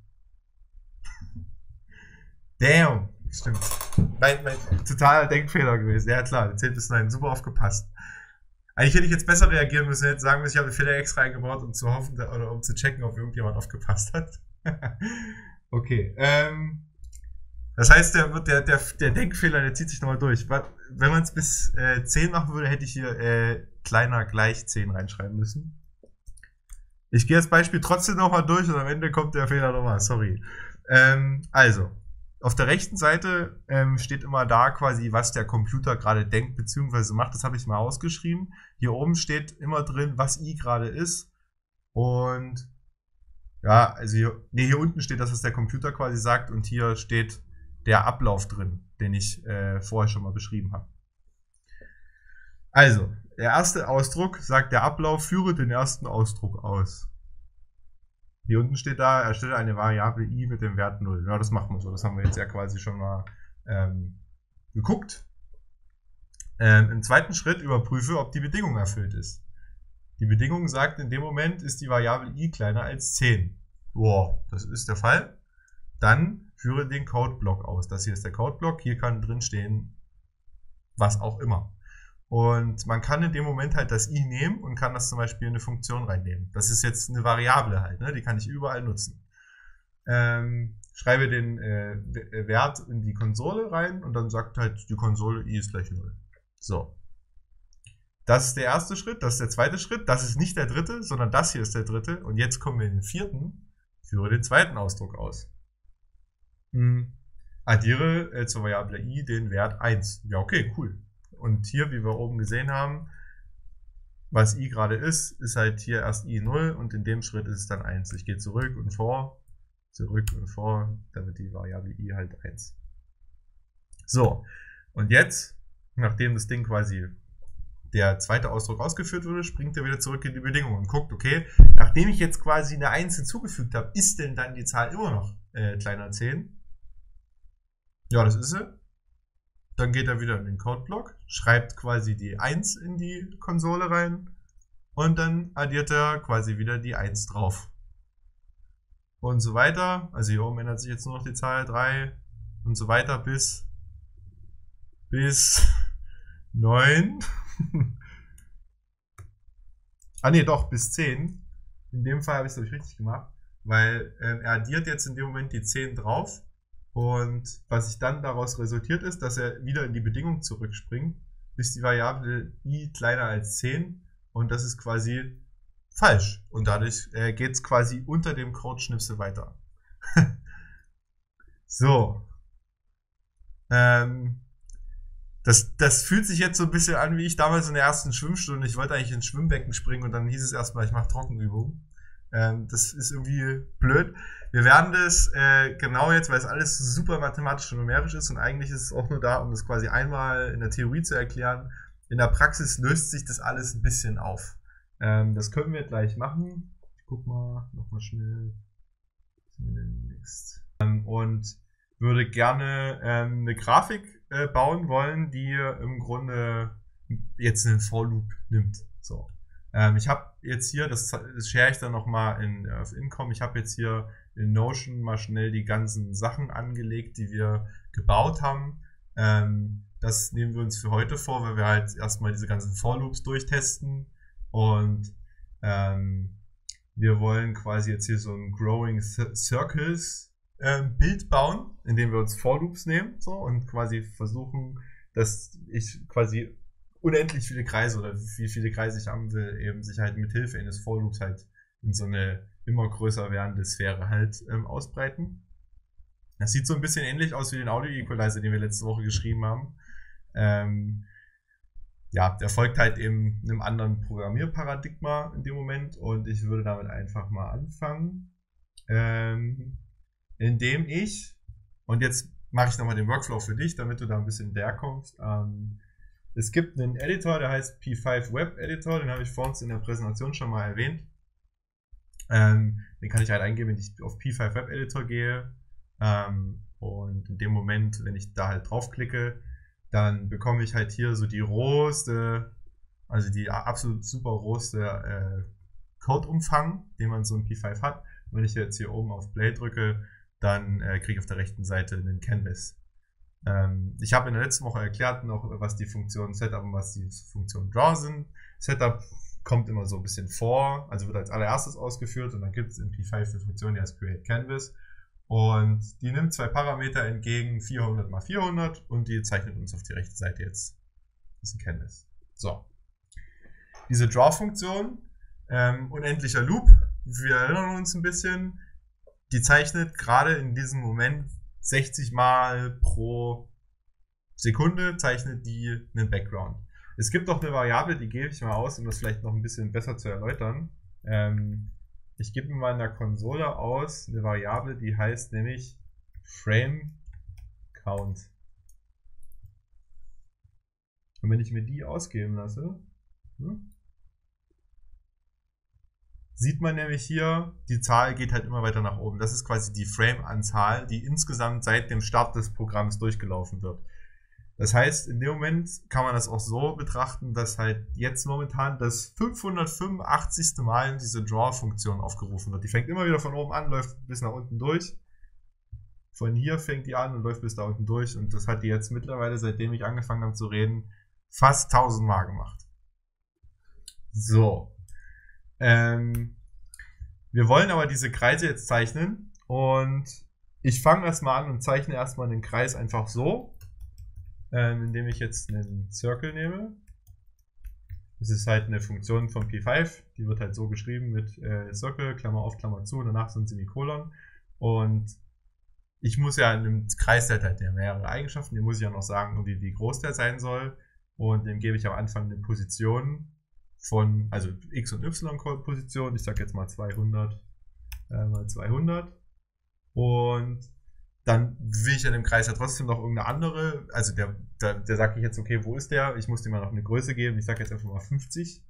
Damn! Stimmt. Mein, mein totaler Denkfehler gewesen. Ja klar, zählt bis neun. Super aufgepasst. Eigentlich hätte ich jetzt besser reagieren müssen, hätte sagen müssen, ich habe einen Fehler extra eingebaut, um zu hoffen, oder um zu checken, ob irgendjemand aufgepasst hat. Okay. Ähm. Das heißt, der, der, der, der Denkfehler, der zieht sich nochmal durch. Wenn man es bis äh, zehn machen würde, hätte ich hier äh, kleiner gleich zehn reinschreiben müssen. Ich gehe das Beispiel trotzdem nochmal durch und am Ende kommt der Fehler nochmal. Sorry. Ähm, also, auf der rechten Seite ähm, steht immer da quasi, was der Computer gerade denkt bzw. macht. Das habe ich mal ausgeschrieben. Hier oben steht immer drin, was i gerade ist. Und ja, also hier, nee, hier unten steht das, was der Computer quasi sagt. Und hier steht der Ablauf drin, den ich äh, vorher schon mal beschrieben habe. Also, der erste Ausdruck sagt der Ablauf, führe den ersten Ausdruck aus. Hier unten steht da, erstelle eine Variable i mit dem Wert null. Ja, das machen wir so. Das haben wir jetzt ja quasi schon mal ähm, geguckt. Ähm, Im zweiten Schritt überprüfe, ob die Bedingung erfüllt ist. Die Bedingung sagt, in dem Moment ist die Variable i kleiner als zehn. Wow, das ist der Fall. Dann führe den Codeblock aus. Das hier ist der Codeblock. Hier kann drin stehen, was auch immer. Und man kann in dem Moment halt das i nehmen und kann das zum Beispiel in eine Funktion reinnehmen. Das ist jetzt eine Variable halt, ne? Die kann ich überall nutzen. Ähm, schreibe den äh, Wert in die Konsole rein und dann sagt halt die Konsole, i ist gleich null. So. Das ist der erste Schritt, das ist der zweite Schritt. Das ist nicht der dritte, sondern das hier ist der dritte. Und jetzt kommen wir in den vierten. Führe den zweiten Ausdruck aus. Hm. Addiere äh, zur Variable i den Wert eins. Ja, okay, cool. Und hier, wie wir oben gesehen haben, was i gerade ist, ist halt hier erst i null und in dem Schritt ist es dann eins. Ich gehe zurück und vor, zurück und vor, damit die Variable i halt eins. So, und jetzt, nachdem das Ding quasi der zweite Ausdruck ausgeführt wurde, springt er wieder zurück in die Bedingungen und guckt, okay, nachdem ich jetzt quasi eine eins hinzugefügt habe, ist denn dann die Zahl immer noch äh, kleiner als zehn? Ja, das ist sie. Dann geht er wieder in den Codeblock, schreibt quasi die eins in die Konsole rein und dann addiert er quasi wieder die eins drauf. Und so weiter. Also hier oben ändert sich jetzt nur noch die Zahl drei und so weiter bis bis neun. Ah ne, doch, bis zehn. In dem Fall habe ich es glaube ich richtig gemacht, weil ähm, er addiert jetzt in dem Moment die zehn drauf. Und was sich dann daraus resultiert ist, dass er wieder in die Bedingung zurückspringt, ist die Variable i kleiner als zehn und das ist quasi falsch. Und dadurch äh, geht es quasi unter dem Code-Schnipsel weiter. So. Ähm, das, das fühlt sich jetzt so ein bisschen an, wie ich damals in der ersten Schwimmstunde. Ich wollte eigentlich ins Schwimmbecken springen und dann hieß es erstmal, ich mache Trockenübungen. Ähm, das ist irgendwie blöd. Wir werden das äh, genau jetzt, weil es alles super mathematisch und numerisch ist und eigentlich ist es auch nur da, um das quasi einmal in der Theorie zu erklären. In der Praxis löst sich das alles ein bisschen auf. Ähm, das können wir gleich machen. Ich guck mal nochmal schnell. Ähm, und würde gerne ähm, eine Grafik äh, bauen wollen, die im Grunde jetzt einen For Loop nimmt. So. Ähm, ich habe jetzt hier, das, das share ich dann nochmal in, auf Income, ich habe jetzt hier in Notion mal schnell die ganzen Sachen angelegt, die wir gebaut haben. Ähm, das nehmen wir uns für heute vor, weil wir halt erstmal diese ganzen For-Loops durchtesten und ähm, wir wollen quasi jetzt hier so ein Growing Circles ähm, Bild bauen, indem wir uns For-Loops nehmen so, und quasi versuchen, dass ich quasi unendlich viele Kreise oder wie viele Kreise ich haben will, eben sich halt mit Hilfe eines For-Loops halt in so eine immer größer werdende Sphäre halt ähm, ausbreiten. Das sieht so ein bisschen ähnlich aus wie den Audio-Equalizer, den wir letzte Woche geschrieben haben. Ähm, ja, der folgt halt eben einem anderen Programmierparadigma in dem Moment und ich würde damit einfach mal anfangen, ähm, indem ich, und jetzt mache ich nochmal den Workflow für dich, damit du da ein bisschen hinterher kommst. Ähm, es gibt einen Editor, der heißt P fünf Web Editor, den habe ich vor uns in der Präsentation schon mal erwähnt. Ähm, den kann ich halt eingeben, wenn ich auf P fünf Web Editor gehe. Ähm, und in dem Moment, wenn ich da halt draufklicke, dann bekomme ich halt hier so die rohste, also die absolut super rohste äh, Codeumfang, den man so in P fünf hat. Und wenn ich jetzt hier oben auf Play drücke, dann äh, kriege ich auf der rechten Seite einen Canvas. Ähm, ich habe in der letzten Woche erklärt noch, was die Funktion Setup und was die Funktion Draw sind. Setup kommt immer so ein bisschen vor, also wird als allererstes ausgeführt und dann gibt es in P fünf eine Funktion, die heißt Create Canvas und die nimmt zwei Parameter entgegen, vierhundert mal vierhundert und die zeichnet uns auf die rechte Seite jetzt diesen Canvas. So. Diese Draw-Funktion, ähm, unendlicher Loop, wir erinnern uns ein bisschen, die zeichnet gerade in diesem Moment sechzig Mal pro Sekunde zeichnet die einen Background. Es gibt auch eine Variable, die gebe ich mal aus, um das vielleicht noch ein bisschen besser zu erläutern. Ähm, ich gebe mir mal in der Konsole aus eine Variable, die heißt nämlich Frame Count. Und wenn ich mir die ausgeben lasse, hm, sieht man nämlich hier, die Zahl geht halt immer weiter nach oben. Das ist quasi die Frame-Anzahl, die insgesamt seit dem Start des Programms durchgelaufen wird. Das heißt, in dem Moment kann man das auch so betrachten, dass halt jetzt momentan das fünfhundertfünfundachtzigste Mal diese Draw-Funktion aufgerufen wird. Die fängt immer wieder von oben an, läuft bis nach unten durch. Von hier fängt die an und läuft bis da unten durch. Und das hat die jetzt mittlerweile, seitdem ich angefangen habe zu reden, fast tausend Mal gemacht. So. Ähm, wir wollen aber diese Kreise jetzt zeichnen und ich fange erstmal an und zeichne erstmal den Kreis einfach so, ähm, indem ich jetzt einen Circle nehme. Das ist halt eine Funktion von P fünf, die wird halt so geschrieben mit äh, Circle, Klammer auf, Klammer zu, danach so ein Semikolon und ich muss ja in einem Kreis, der hat halt mehrere Eigenschaften, dem muss ich ja noch sagen, irgendwie wie groß der sein soll und dem gebe ich am Anfang eine Position von, also X- und Y-Position, ich sage jetzt mal zweihundert äh, mal zweihundert und dann will ich an dem Kreis ja trotzdem noch irgendeine andere, also der, der, der sage ich jetzt, okay, wo ist der? Ich muss dem mal noch eine Größe geben, ich sage jetzt einfach mal fünfzig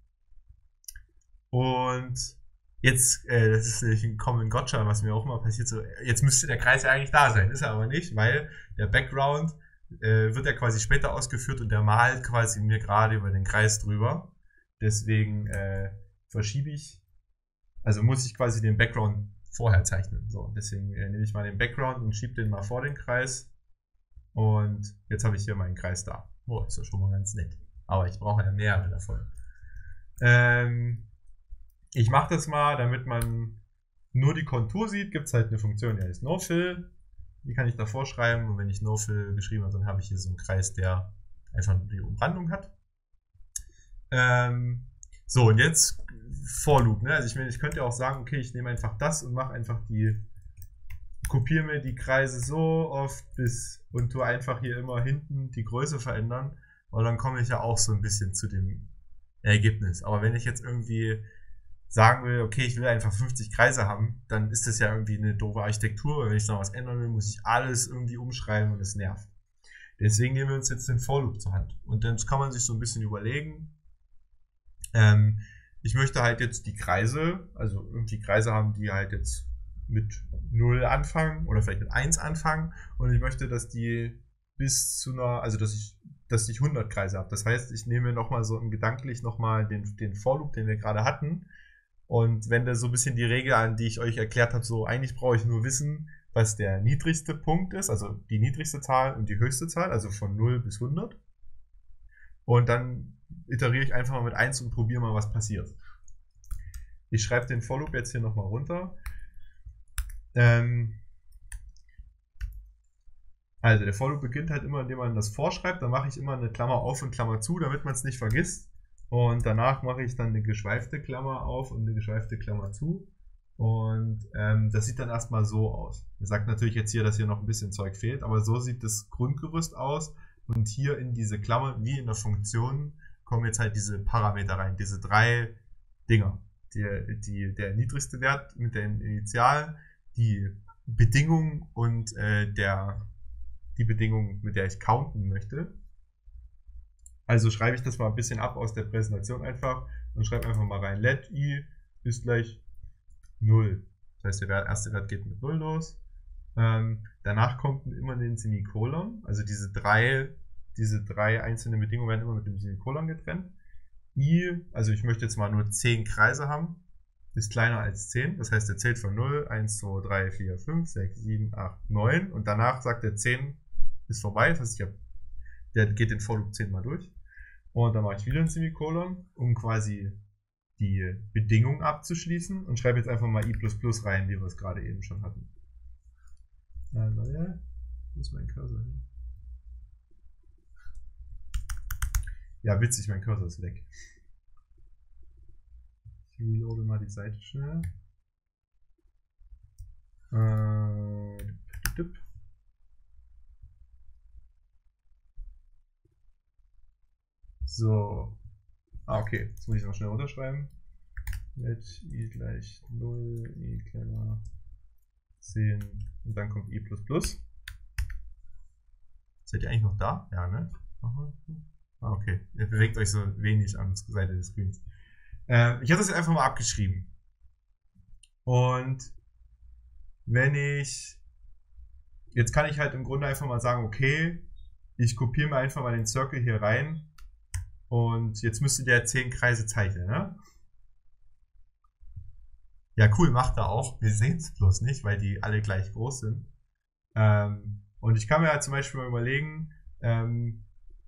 und jetzt, äh, das ist nämlich ein Common Gotcha, was mir auch immer passiert, so, jetzt müsste der Kreis ja eigentlich da sein, ist er aber nicht, weil der Background äh, wird ja quasi später ausgeführt und der malt quasi mir gerade über den Kreis drüber. Deswegen äh, verschiebe ich, also muss ich quasi den Background vorher zeichnen. So, deswegen äh, nehme ich mal den Background und schiebe den mal vor den Kreis. Und jetzt habe ich hier meinen Kreis da. Oh, ist ja schon mal ganz nett. Aber ich brauche ja mehrere davon. Ähm, ich mache das mal, damit man nur die Kontur sieht, gibt es halt eine Funktion, die heißt NoFill. Die kann ich da vorschreiben. Und wenn ich NoFill geschrieben habe, dann habe ich hier so einen Kreis, der einfach nur die Umrandung hat. Ähm, so, und jetzt For Loop, ne? Also ich, ich könnte auch sagen, okay, ich nehme einfach das und mache einfach die, kopiere mir die Kreise so oft bis und tue einfach hier immer hinten die Größe verändern und dann komme ich ja auch so ein bisschen zu dem Ergebnis. Aber wenn ich jetzt irgendwie sagen will, okay, ich will einfach fünfzig Kreise haben, dann ist das ja irgendwie eine doofe Architektur, weil wenn ich noch was ändern will, muss ich alles irgendwie umschreiben und es nervt. Deswegen nehmen wir uns jetzt den For Loop zur Hand und dann kann man sich so ein bisschen überlegen, Ähm, ich möchte halt jetzt die Kreise, also irgendwie Kreise haben, die halt jetzt mit null anfangen oder vielleicht mit eins anfangen und ich möchte, dass die bis zu einer, also dass ich dass ich hundert Kreise habe. Das heißt, ich nehme nochmal so gedanklich nochmal den, den For-Loop, den wir gerade hatten, und wende so ein bisschen die Regel an, die ich euch erklärt habe. So, eigentlich brauche ich nur wissen, was der niedrigste Punkt ist, also die niedrigste Zahl und die höchste Zahl, also von null bis hundert. Und dann iteriere ich einfach mal mit eins und probiere mal, was passiert. Ich schreibe den For-Loop jetzt hier nochmal runter. Ähm, also der For-Loop beginnt halt immer, indem man das vorschreibt. Dann mache ich immer eine Klammer auf und Klammer zu, damit man es nicht vergisst. Und danach mache ich dann eine geschweifte Klammer auf und eine geschweifte Klammer zu. Und ähm, das sieht dann erstmal so aus. Ihr sagt natürlich jetzt hier, dass hier noch ein bisschen Zeug fehlt, aber so sieht das Grundgerüst aus. Und hier in diese Klammer, wie in der Funktion, kommen jetzt halt diese Parameter rein, diese drei Dinger. Die, die, der niedrigste Wert mit dem Initial, die Bedingung und äh, der, die Bedingung, mit der ich counten möchte. Also schreibe ich das mal ein bisschen ab aus der Präsentation einfach und schreibe einfach mal rein, let i ist gleich null. Das heißt, der Wert, erste Wert geht mit null los. Ähm, danach kommt immer ein Semikolon, also diese drei, diese drei einzelnen Bedingungen werden immer mit dem Semikolon getrennt. I, also ich möchte jetzt mal nur zehn Kreise haben, ist kleiner als zehn, das heißt, er zählt von null, eins, zwei, drei, vier, fünf, sechs, sieben, acht, neun und danach sagt er zehn ist vorbei, das heißt, ich hab, der geht den For-Loop zehn mal durch. Und dann mache ich wieder ein Semikolon, um quasi die Bedingung abzuschließen und schreibe jetzt einfach mal i plus plus rein, wie wir es gerade eben schon hatten. Also, ja, wo ist mein Cursor hin? Ja, witzig, mein Cursor ist weg. Ich reloade mal die Seite schnell. Äh, dip, dip. So. Ah, okay. Jetzt muss ich noch schnell runterschreiben. Let i gleich null, i kleiner zehn und dann kommt i plus plus. Seid ihr eigentlich noch da? Ja, ne? Ah, okay. Ihr bewegt euch so wenig an der Seite des Screens. Ähm, ich habe das jetzt einfach mal abgeschrieben. Und wenn ich jetzt kann ich halt im Grunde einfach mal sagen, okay, ich kopiere mir einfach mal den Circle hier rein. Und jetzt müsste der zehn Kreise zeichnen, ne? Ja, cool, macht er auch. Wir sehen es bloß nicht, weil die alle gleich groß sind. Ähm, und ich kann mir halt zum Beispiel mal überlegen, ähm,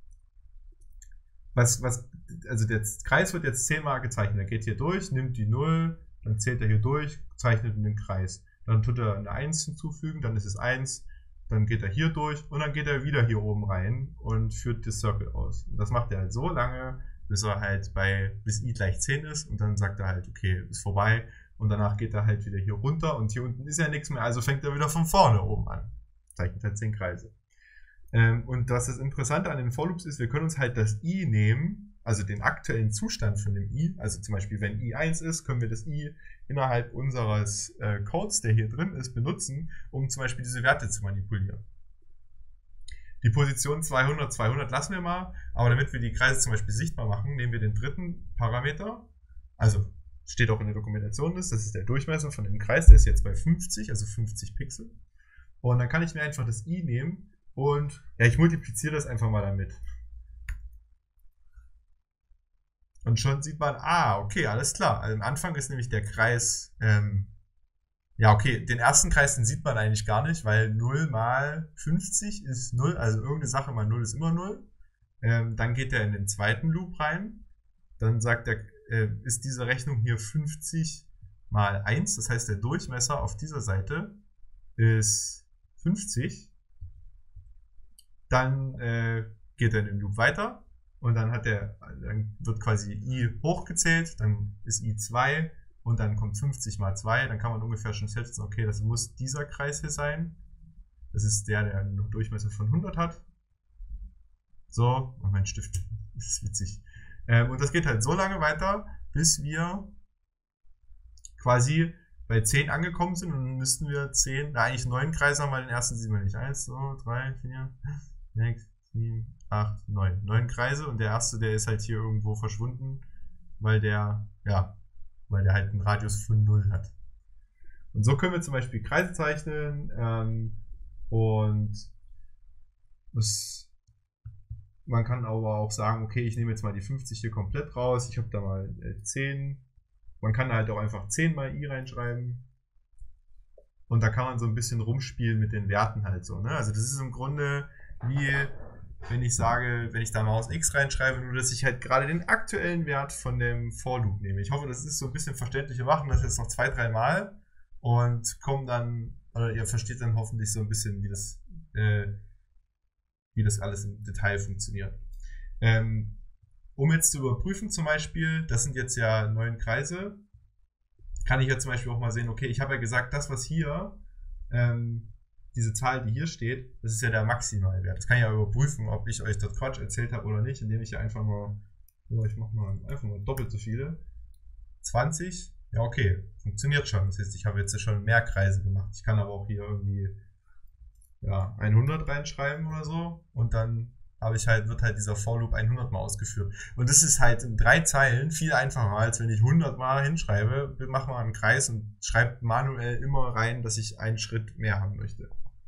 was, was, also der Kreis wird jetzt zehnmal gezeichnet. Er geht hier durch, nimmt die null, dann zählt er hier durch, zeichnet einen Kreis. Dann tut er eine eins hinzufügen, dann ist es eins, dann geht er hier durch und dann geht er wieder hier oben rein und führt das Circle aus. Und das macht er halt so lange, bis er halt bei, bis i gleich zehn ist und dann sagt er halt, okay, ist vorbei und danach geht er halt wieder hier runter und hier unten ist ja nichts mehr, also fängt er wieder von vorne oben an. Zeichnet halt zehn Kreise. Ähm, und was das Interessante an den For-Loops ist, wir können uns halt das i nehmen, also den aktuellen Zustand von dem i, also zum Beispiel wenn i eins ist, können wir das i innerhalb unseres äh, Codes, der hier drin ist, benutzen, um zum Beispiel diese Werte zu manipulieren. Die Position zweihundert, zweihundert lassen wir mal, aber damit wir die Kreise zum Beispiel sichtbar machen, nehmen wir den dritten Parameter, also steht auch in der Dokumentation, das ist der Durchmesser von dem Kreis, der ist jetzt bei fünfzig, also fünfzig Pixel. Und dann kann ich mir einfach das i nehmen und ja, ich multipliziere das einfach mal damit. Und schon sieht man, ah, okay, alles klar. Also am Anfang ist nämlich der Kreis, ähm, ja, okay, den ersten Kreis, den sieht man eigentlich gar nicht, weil null mal fünfzig ist null, also irgendeine Sache mal null ist immer null. Ähm, dann geht er in den zweiten Loop rein. Dann sagt er, äh, ist diese Rechnung hier fünfzig mal eins, das heißt, der Durchmesser auf dieser Seite ist fünfzig. Dann äh, geht er in den Loop weiter. Und dann hat der, dann wird quasi i hochgezählt, dann ist i zwei und dann kommt fünfzig mal zwei, dann kann man ungefähr schon schätzen, okay, das muss dieser Kreis hier sein. Das ist der, der einen Durchmesser von hundert hat. So, oh mein Stift, das ist witzig. Ähm, und das geht halt so lange weiter, bis wir quasi bei zehn angekommen sind und dann müssten wir zehn, na eigentlich neun Kreise haben, weil den ersten sieht man nicht. eins, zwei, drei, vier, sechs, sieben, acht, neun. neun Kreise und der erste, der ist halt hier irgendwo verschwunden, weil der, ja, weil der halt einen Radius von null hat. Und so können wir zum Beispiel Kreise zeichnen ähm, und das man kann aber auch sagen, okay, ich nehme jetzt mal die fünfzig hier komplett raus, ich habe da mal äh, zehn. Man kann halt auch einfach zehn mal i reinschreiben. Und da kann man so ein bisschen rumspielen mit den Werten halt so. Ne? Also das ist im Grunde wie, wenn ich sage, wenn ich da Maus X reinschreibe, nur dass ich halt gerade den aktuellen Wert von dem For Loop nehme. Ich hoffe, das ist so ein bisschen verständlich. Wir machen das jetzt noch zwei, drei Mal und kommen dann, oder ihr versteht dann hoffentlich so ein bisschen, wie das, äh, wie das alles im Detail funktioniert. Ähm, um jetzt zu überprüfen zum Beispiel, das sind jetzt ja neun Kreise, kann ich ja zum Beispiel auch mal sehen, okay, ich habe ja gesagt, das, was hier, ähm, diese Zahl, die hier steht, das ist ja der Maximalwert. Das kann ich ja überprüfen, ob ich euch das Quatsch erzählt habe oder nicht, indem ich ja einfach mal, oh, ich mache mal einfach mal doppelt so viele. zwanzig, ja okay, funktioniert schon. Das heißt, ich habe jetzt schon mehr Kreise gemacht. Ich kann aber auch hier irgendwie ja, hundert reinschreiben oder so und dann habe ich halt, wird halt dieser For Loop hundert Mal ausgeführt. Und das ist halt in drei Zeilen viel einfacher, als wenn ich hundert Mal hinschreibe, mache mal einen Kreis und schreibe manuell immer rein, dass ich einen Schritt mehr haben möchte.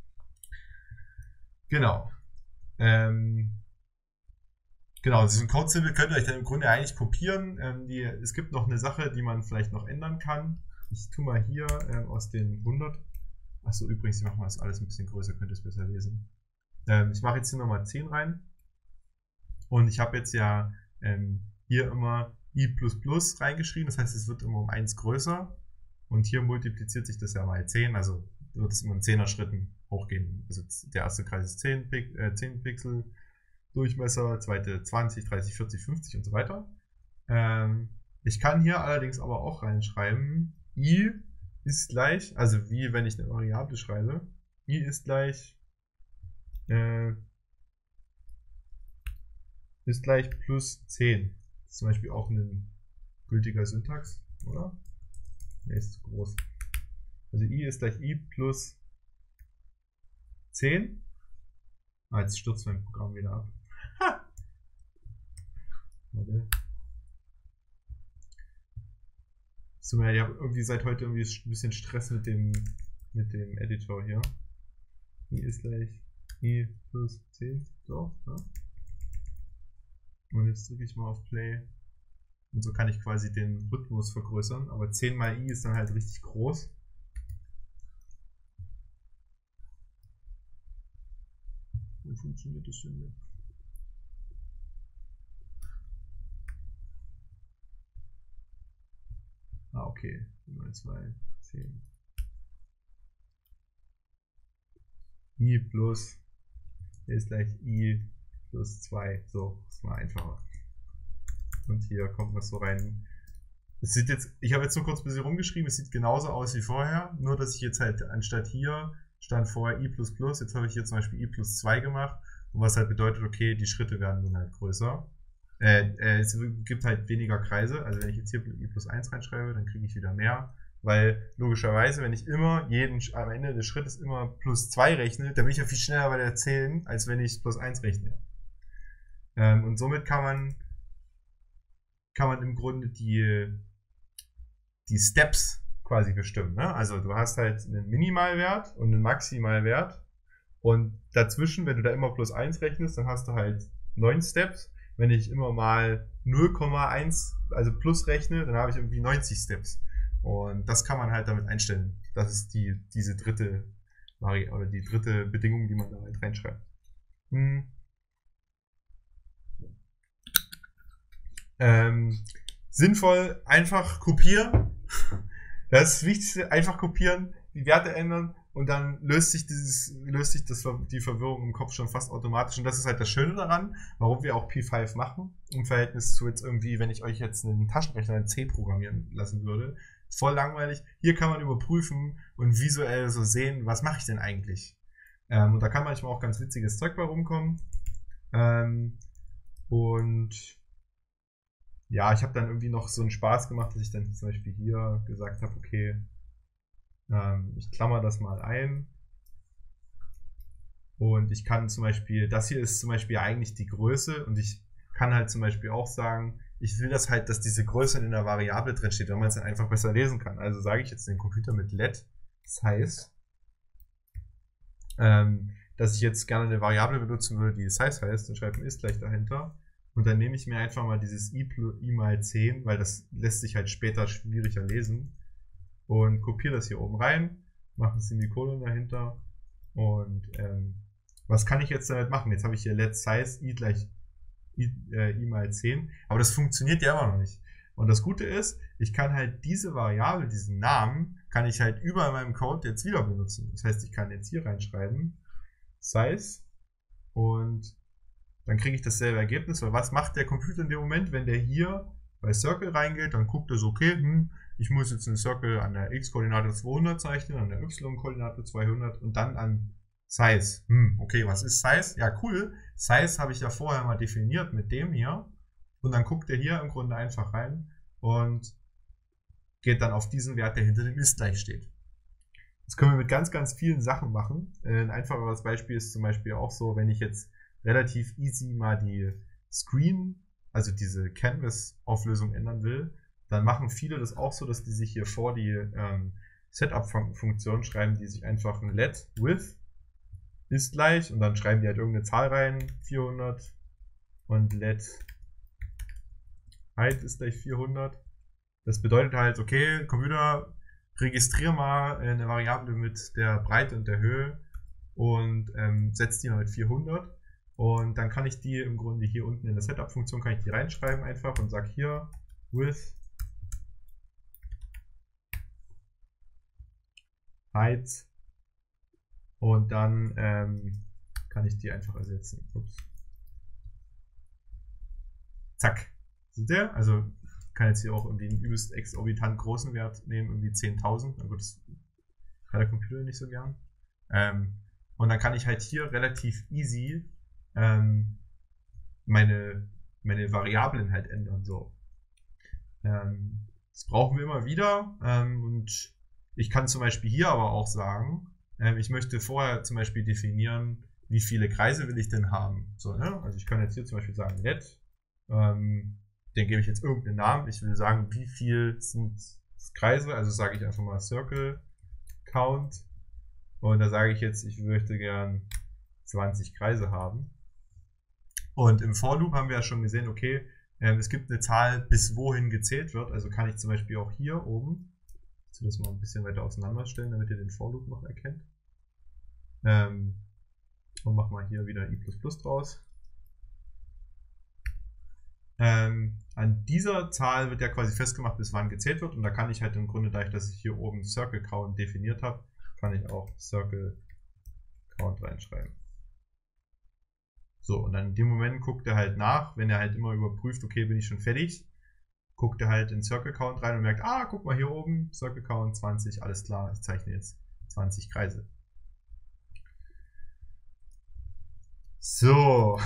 Genau. Ähm, genau, diesen Code-Symbol könnt ihr euch dann im Grunde eigentlich kopieren. Ähm, die, es gibt noch eine Sache, die man vielleicht noch ändern kann. Ich tue mal hier ähm, aus den hundert. Achso, übrigens, ich mache mal das alles ein bisschen größer, könnt ihr es besser lesen. Ähm, ich mache jetzt hier nochmal zehn rein. Und ich habe jetzt ja ähm, hier immer i plus plus reingeschrieben. Das heißt, es wird immer um eins größer. Und hier multipliziert sich das ja mal zehn. Also wird es immer in zehner Schritten hochgehen. Also der erste Kreis ist zehn, äh, zehn Pixel Durchmesser, zweite zwanzig, dreißig, vierzig, fünfzig und so weiter. Ähm, ich kann hier allerdings aber auch reinschreiben, i ist gleich, also wie wenn ich eine Variable schreibe, i ist gleich äh, ist gleich plus zehn. Das ist zum Beispiel auch ein gültiger Syntax, oder? Ne, ist zu groß. Also i ist gleich i plus zehn. Ah, jetzt stürzt mein Programm wieder ab. Ha! Warte. So, ich habe irgendwie seit heute irgendwie ein bisschen Stress mit dem, mit dem Editor hier. i ist gleich i plus zehn. So, ja. Und jetzt drücke ich mal auf Play. Und so kann ich quasi den Rhythmus vergrößern. Aber zehn mal i ist dann halt richtig groß. Wie funktioniert das denn hier? Ah, okay. mal zwei, zehn. i plus ist gleich i plus zwei. So, das war einfacher. Und hier kommt was so rein. Es sieht jetzt, ich habe jetzt nur kurz ein bisschen rumgeschrieben, es sieht genauso aus wie vorher, nur dass ich jetzt halt anstatt hier stand vorher i plus plus, jetzt habe ich hier zum Beispiel i plus zwei gemacht, was halt bedeutet, okay, die Schritte werden nun halt größer. Äh, äh, es gibt halt weniger Kreise, also wenn ich jetzt hier i plus eins reinschreibe, dann kriege ich wieder mehr, weil logischerweise, wenn ich immer jeden, am Ende des Schrittes immer plus zwei rechne, dann bin ich ja viel schneller bei der zählen, als wenn ich plus eins rechne. Ähm, und somit kann man kann man im Grunde die, die Steps quasi bestimmen. Ne? Also du hast halt einen Minimalwert und einen Maximalwert und dazwischen, wenn du da immer plus eins rechnest, dann hast du halt neun Steps. Wenn ich immer mal null Komma eins, also plus rechne, dann habe ich irgendwie neunzig Steps. Und das kann man halt damit einstellen. Das ist die, diese dritte Vari- oder die dritte Bedingung, die man da halt reinschreibt. Hm. Ähm, sinnvoll, einfach kopieren. Das ist das Wichtigste, einfach kopieren, die Werte ändern und dann löst sich dieses, löst sich das, die Verwirrung im Kopf schon fast automatisch. Und das ist halt das Schöne daran, warum wir auch P fünf machen, im Verhältnis zu jetzt irgendwie, wenn ich euch jetzt einen Taschenrechner in C programmieren lassen würde. Voll langweilig. Hier kann man überprüfen und visuell so sehen, was mache ich denn eigentlich. Ähm, und da kann manchmal auch ganz witziges Zeug bei rumkommen. Ähm, und ja, ich habe dann irgendwie noch so einen Spaß gemacht, dass ich dann zum Beispiel hier gesagt habe, okay, ähm, ich klammer das mal ein und ich kann zum Beispiel, das hier ist zum Beispiel eigentlich die Größe und ich kann halt zum Beispiel auch sagen, ich will das halt, dass diese Größe in der Variable drin steht, wenn man es dann einfach besser lesen kann. Also sage ich jetzt den Computer mit let, das heißt, ähm, dass ich jetzt gerne eine Variable benutzen würde, die size heißt, dann schreibe ich ein ist gleich dahinter. Und dann nehme ich mir einfach mal dieses i, i mal zehn, weil das lässt sich halt später schwieriger lesen. Und kopiere das hier oben rein, mache ein Semikolon dahinter. Und ähm, was kann ich jetzt damit machen? Jetzt habe ich hier let size i gleich i, äh, i mal zehn. Aber das funktioniert ja immer noch nicht. Und das Gute ist, ich kann halt diese Variable, diesen Namen, kann ich halt überall in meinem Code jetzt wieder benutzen. Das heißt, ich kann jetzt hier reinschreiben, size, und dann kriege ich dasselbe Ergebnis, weil was macht der Computer in dem Moment, wenn der hier bei Circle reingeht, dann guckt er so, okay, hm, ich muss jetzt einen Circle an der x-Koordinate zweihundert zeichnen, an der y-Koordinate zweihundert und dann an size. Hm, okay, was ist size? Ja, cool. Size habe ich ja vorher mal definiert mit dem hier. Und dann guckt er hier im Grunde einfach rein und geht dann auf diesen Wert, der hinter dem ist gleich steht. Das können wir mit ganz, ganz vielen Sachen machen. Ein einfacheres Beispiel ist zum Beispiel auch so, wenn ich jetzt relativ easy mal die Screen, also diese Canvas-Auflösung ändern will, dann machen viele das auch so, dass die sich hier vor die ähm, Setup-Funktion schreiben, die sich einfach ein let with ist gleich und dann schreiben die halt irgendeine Zahl rein, vierhundert, und let height ist gleich vierhundert. Das bedeutet halt, okay, Computer, registriere mal eine Variable mit der Breite und der Höhe und ähm, setzt die mal mit vierhundert. Und dann kann ich die im Grunde hier unten in der Setup-Funktion kann ich die reinschreiben einfach und sage hier with height und dann ähm, kann ich die einfach ersetzen. Ups. Zack. Seht ihr? Also ich kann jetzt hier auch irgendwie einen übelst exorbitant großen Wert nehmen, irgendwie zehntausend. Na gut, das kann der Computer nicht so gern. Ähm, und dann kann ich halt hier relativ easy ähm, meine, meine Variablen halt ändern. So. Ähm, das brauchen wir immer wieder. Ähm, und ich kann zum Beispiel hier aber auch sagen, ähm, ich möchte vorher zum Beispiel definieren, wie viele Kreise will ich denn haben. So, ne? Also ich kann jetzt hier zum Beispiel sagen let, ähm, den gebe ich jetzt irgendeinen Namen. Ich will sagen, wie viel sind Kreise, also sage ich einfach mal Circle Count und da sage ich jetzt, ich möchte gern zwanzig Kreise haben. Und im For Loop haben wir ja schon gesehen, okay, ähm, es gibt eine Zahl, bis wohin gezählt wird, also kann ich zum Beispiel auch hier oben, ich will das mal ein bisschen weiter auseinanderstellen, damit ihr den For Loop noch erkennt, ähm, und mach mal hier wieder i plus plus draus. Ähm, an dieser Zahl wird ja quasi festgemacht, bis wann gezählt wird und da kann ich halt im Grunde, dadurch, dass ich hier oben Circle Count definiert habe, kann ich auch Circle Count reinschreiben. So, und dann in dem Moment guckt er halt nach, wenn er halt immer überprüft, okay, bin ich schon fertig, guckt er halt in Circle Count rein und merkt, ah, guck mal hier oben, Circle Count zwanzig, alles klar, ich zeichne jetzt zwanzig Kreise. So,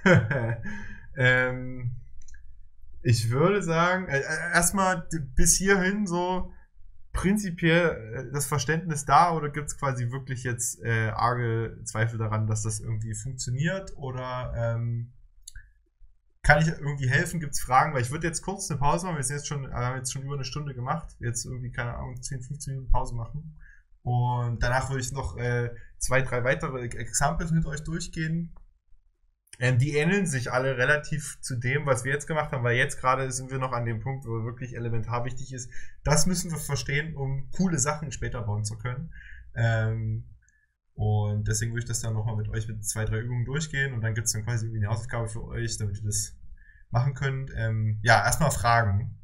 ähm, ich würde sagen, äh, erstmal bis hierhin so prinzipiell das Verständnis da oder gibt es quasi wirklich jetzt äh, arge Zweifel daran, dass das irgendwie funktioniert oder ähm, kann ich irgendwie helfen? Gibt es Fragen? Weil ich würde jetzt kurz eine Pause machen, wir sind jetzt schon, wir haben jetzt schon über eine Stunde gemacht, jetzt irgendwie, keine Ahnung, zehn, fünfzehn Minuten Pause machen und danach würde ich noch äh, zwei, drei weitere Examples mit euch durchgehen. Ähm, die ähneln sich alle relativ zu dem, was wir jetzt gemacht haben, weil jetzt gerade sind wir noch an dem Punkt, wo wirklich elementar wichtig ist. Das müssen wir verstehen, um coole Sachen später bauen zu können. Ähm, und deswegen würde ich das dann nochmal mit euch mit zwei, drei Übungen durchgehen und dann gibt es dann quasi irgendwie eine Hausaufgabe für euch, damit ihr das machen könnt. Ähm, ja, erstmal Fragen.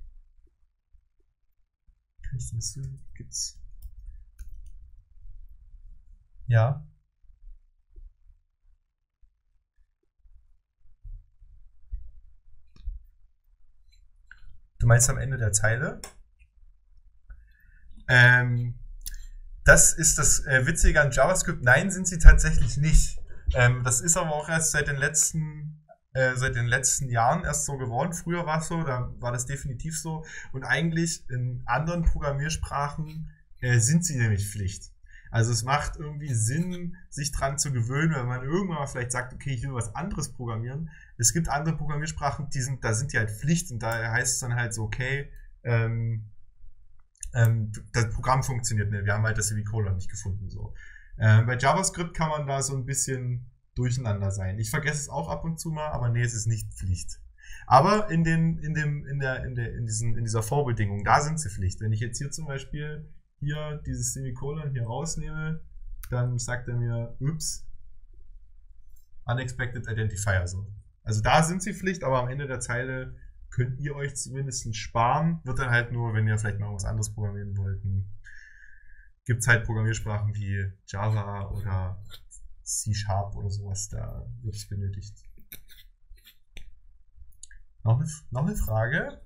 Gibt's? Ja. Du meinst am Ende der Zeile? Ähm, das ist das äh, Witzige an JavaScript. Nein, sind sie tatsächlich nicht. Ähm, das ist aber auch erst seit den letzten äh, seit den letzten Jahren erst so geworden. Früher war es so, da war das definitiv so. Und eigentlich in anderen Programmiersprachen äh, sind sie nämlich Pflicht. Also es macht irgendwie Sinn, sich dran zu gewöhnen, wenn man irgendwann mal vielleicht sagt, okay, ich will was anderes programmieren. Es gibt andere Programmiersprachen, die sind, da sind die halt Pflicht und da heißt es dann halt so, okay, ähm, ähm, das Programm funktioniert nicht, wir haben halt das Semikolon nicht gefunden. So. Äh, bei JavaScript kann man da so ein bisschen durcheinander sein. Ich vergesse es auch ab und zu mal, aber nee, es ist nicht Pflicht. Aber in den, in dem, in der, in der, in diesen, in dieser Vorbedingung, da sind sie Pflicht. Wenn ich jetzt hier zum Beispiel hier dieses Semikolon hier rausnehme, dann sagt er mir, ups, Unexpected Identifier so. Also da sind sie Pflicht, aber am Ende der Zeile könnt ihr euch zumindest sparen. Wird dann halt nur, wenn ihr vielleicht mal was anderes programmieren wollten. Gibt es halt Programmiersprachen wie Java oder C Sharp oder sowas, da wird es benötigt. Noch eine, noch eine Frage?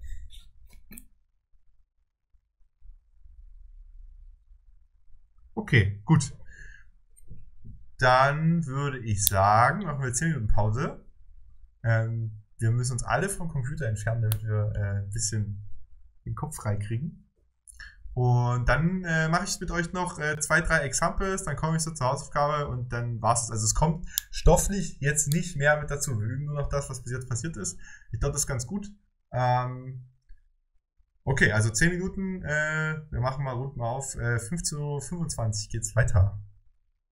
Okay, gut. Dann würde ich sagen, machen wir zehn Minuten Pause. Ähm, wir müssen uns alle vom Computer entfernen, damit wir äh, ein bisschen den Kopf frei kriegen. Und dann äh, mache ich mit euch noch äh, zwei, drei Examples, dann komme ich so zur Hausaufgabe und dann war's es. Also es kommt stofflich jetzt nicht mehr mit dazu. Wir üben nur noch das, was bis jetzt passiert ist. Ich glaube, das ist ganz gut. Ähm, okay, also zehn Minuten. Äh, wir machen mal Runden auf. Äh, fünfzehn Uhr fünfundzwanzig geht's weiter.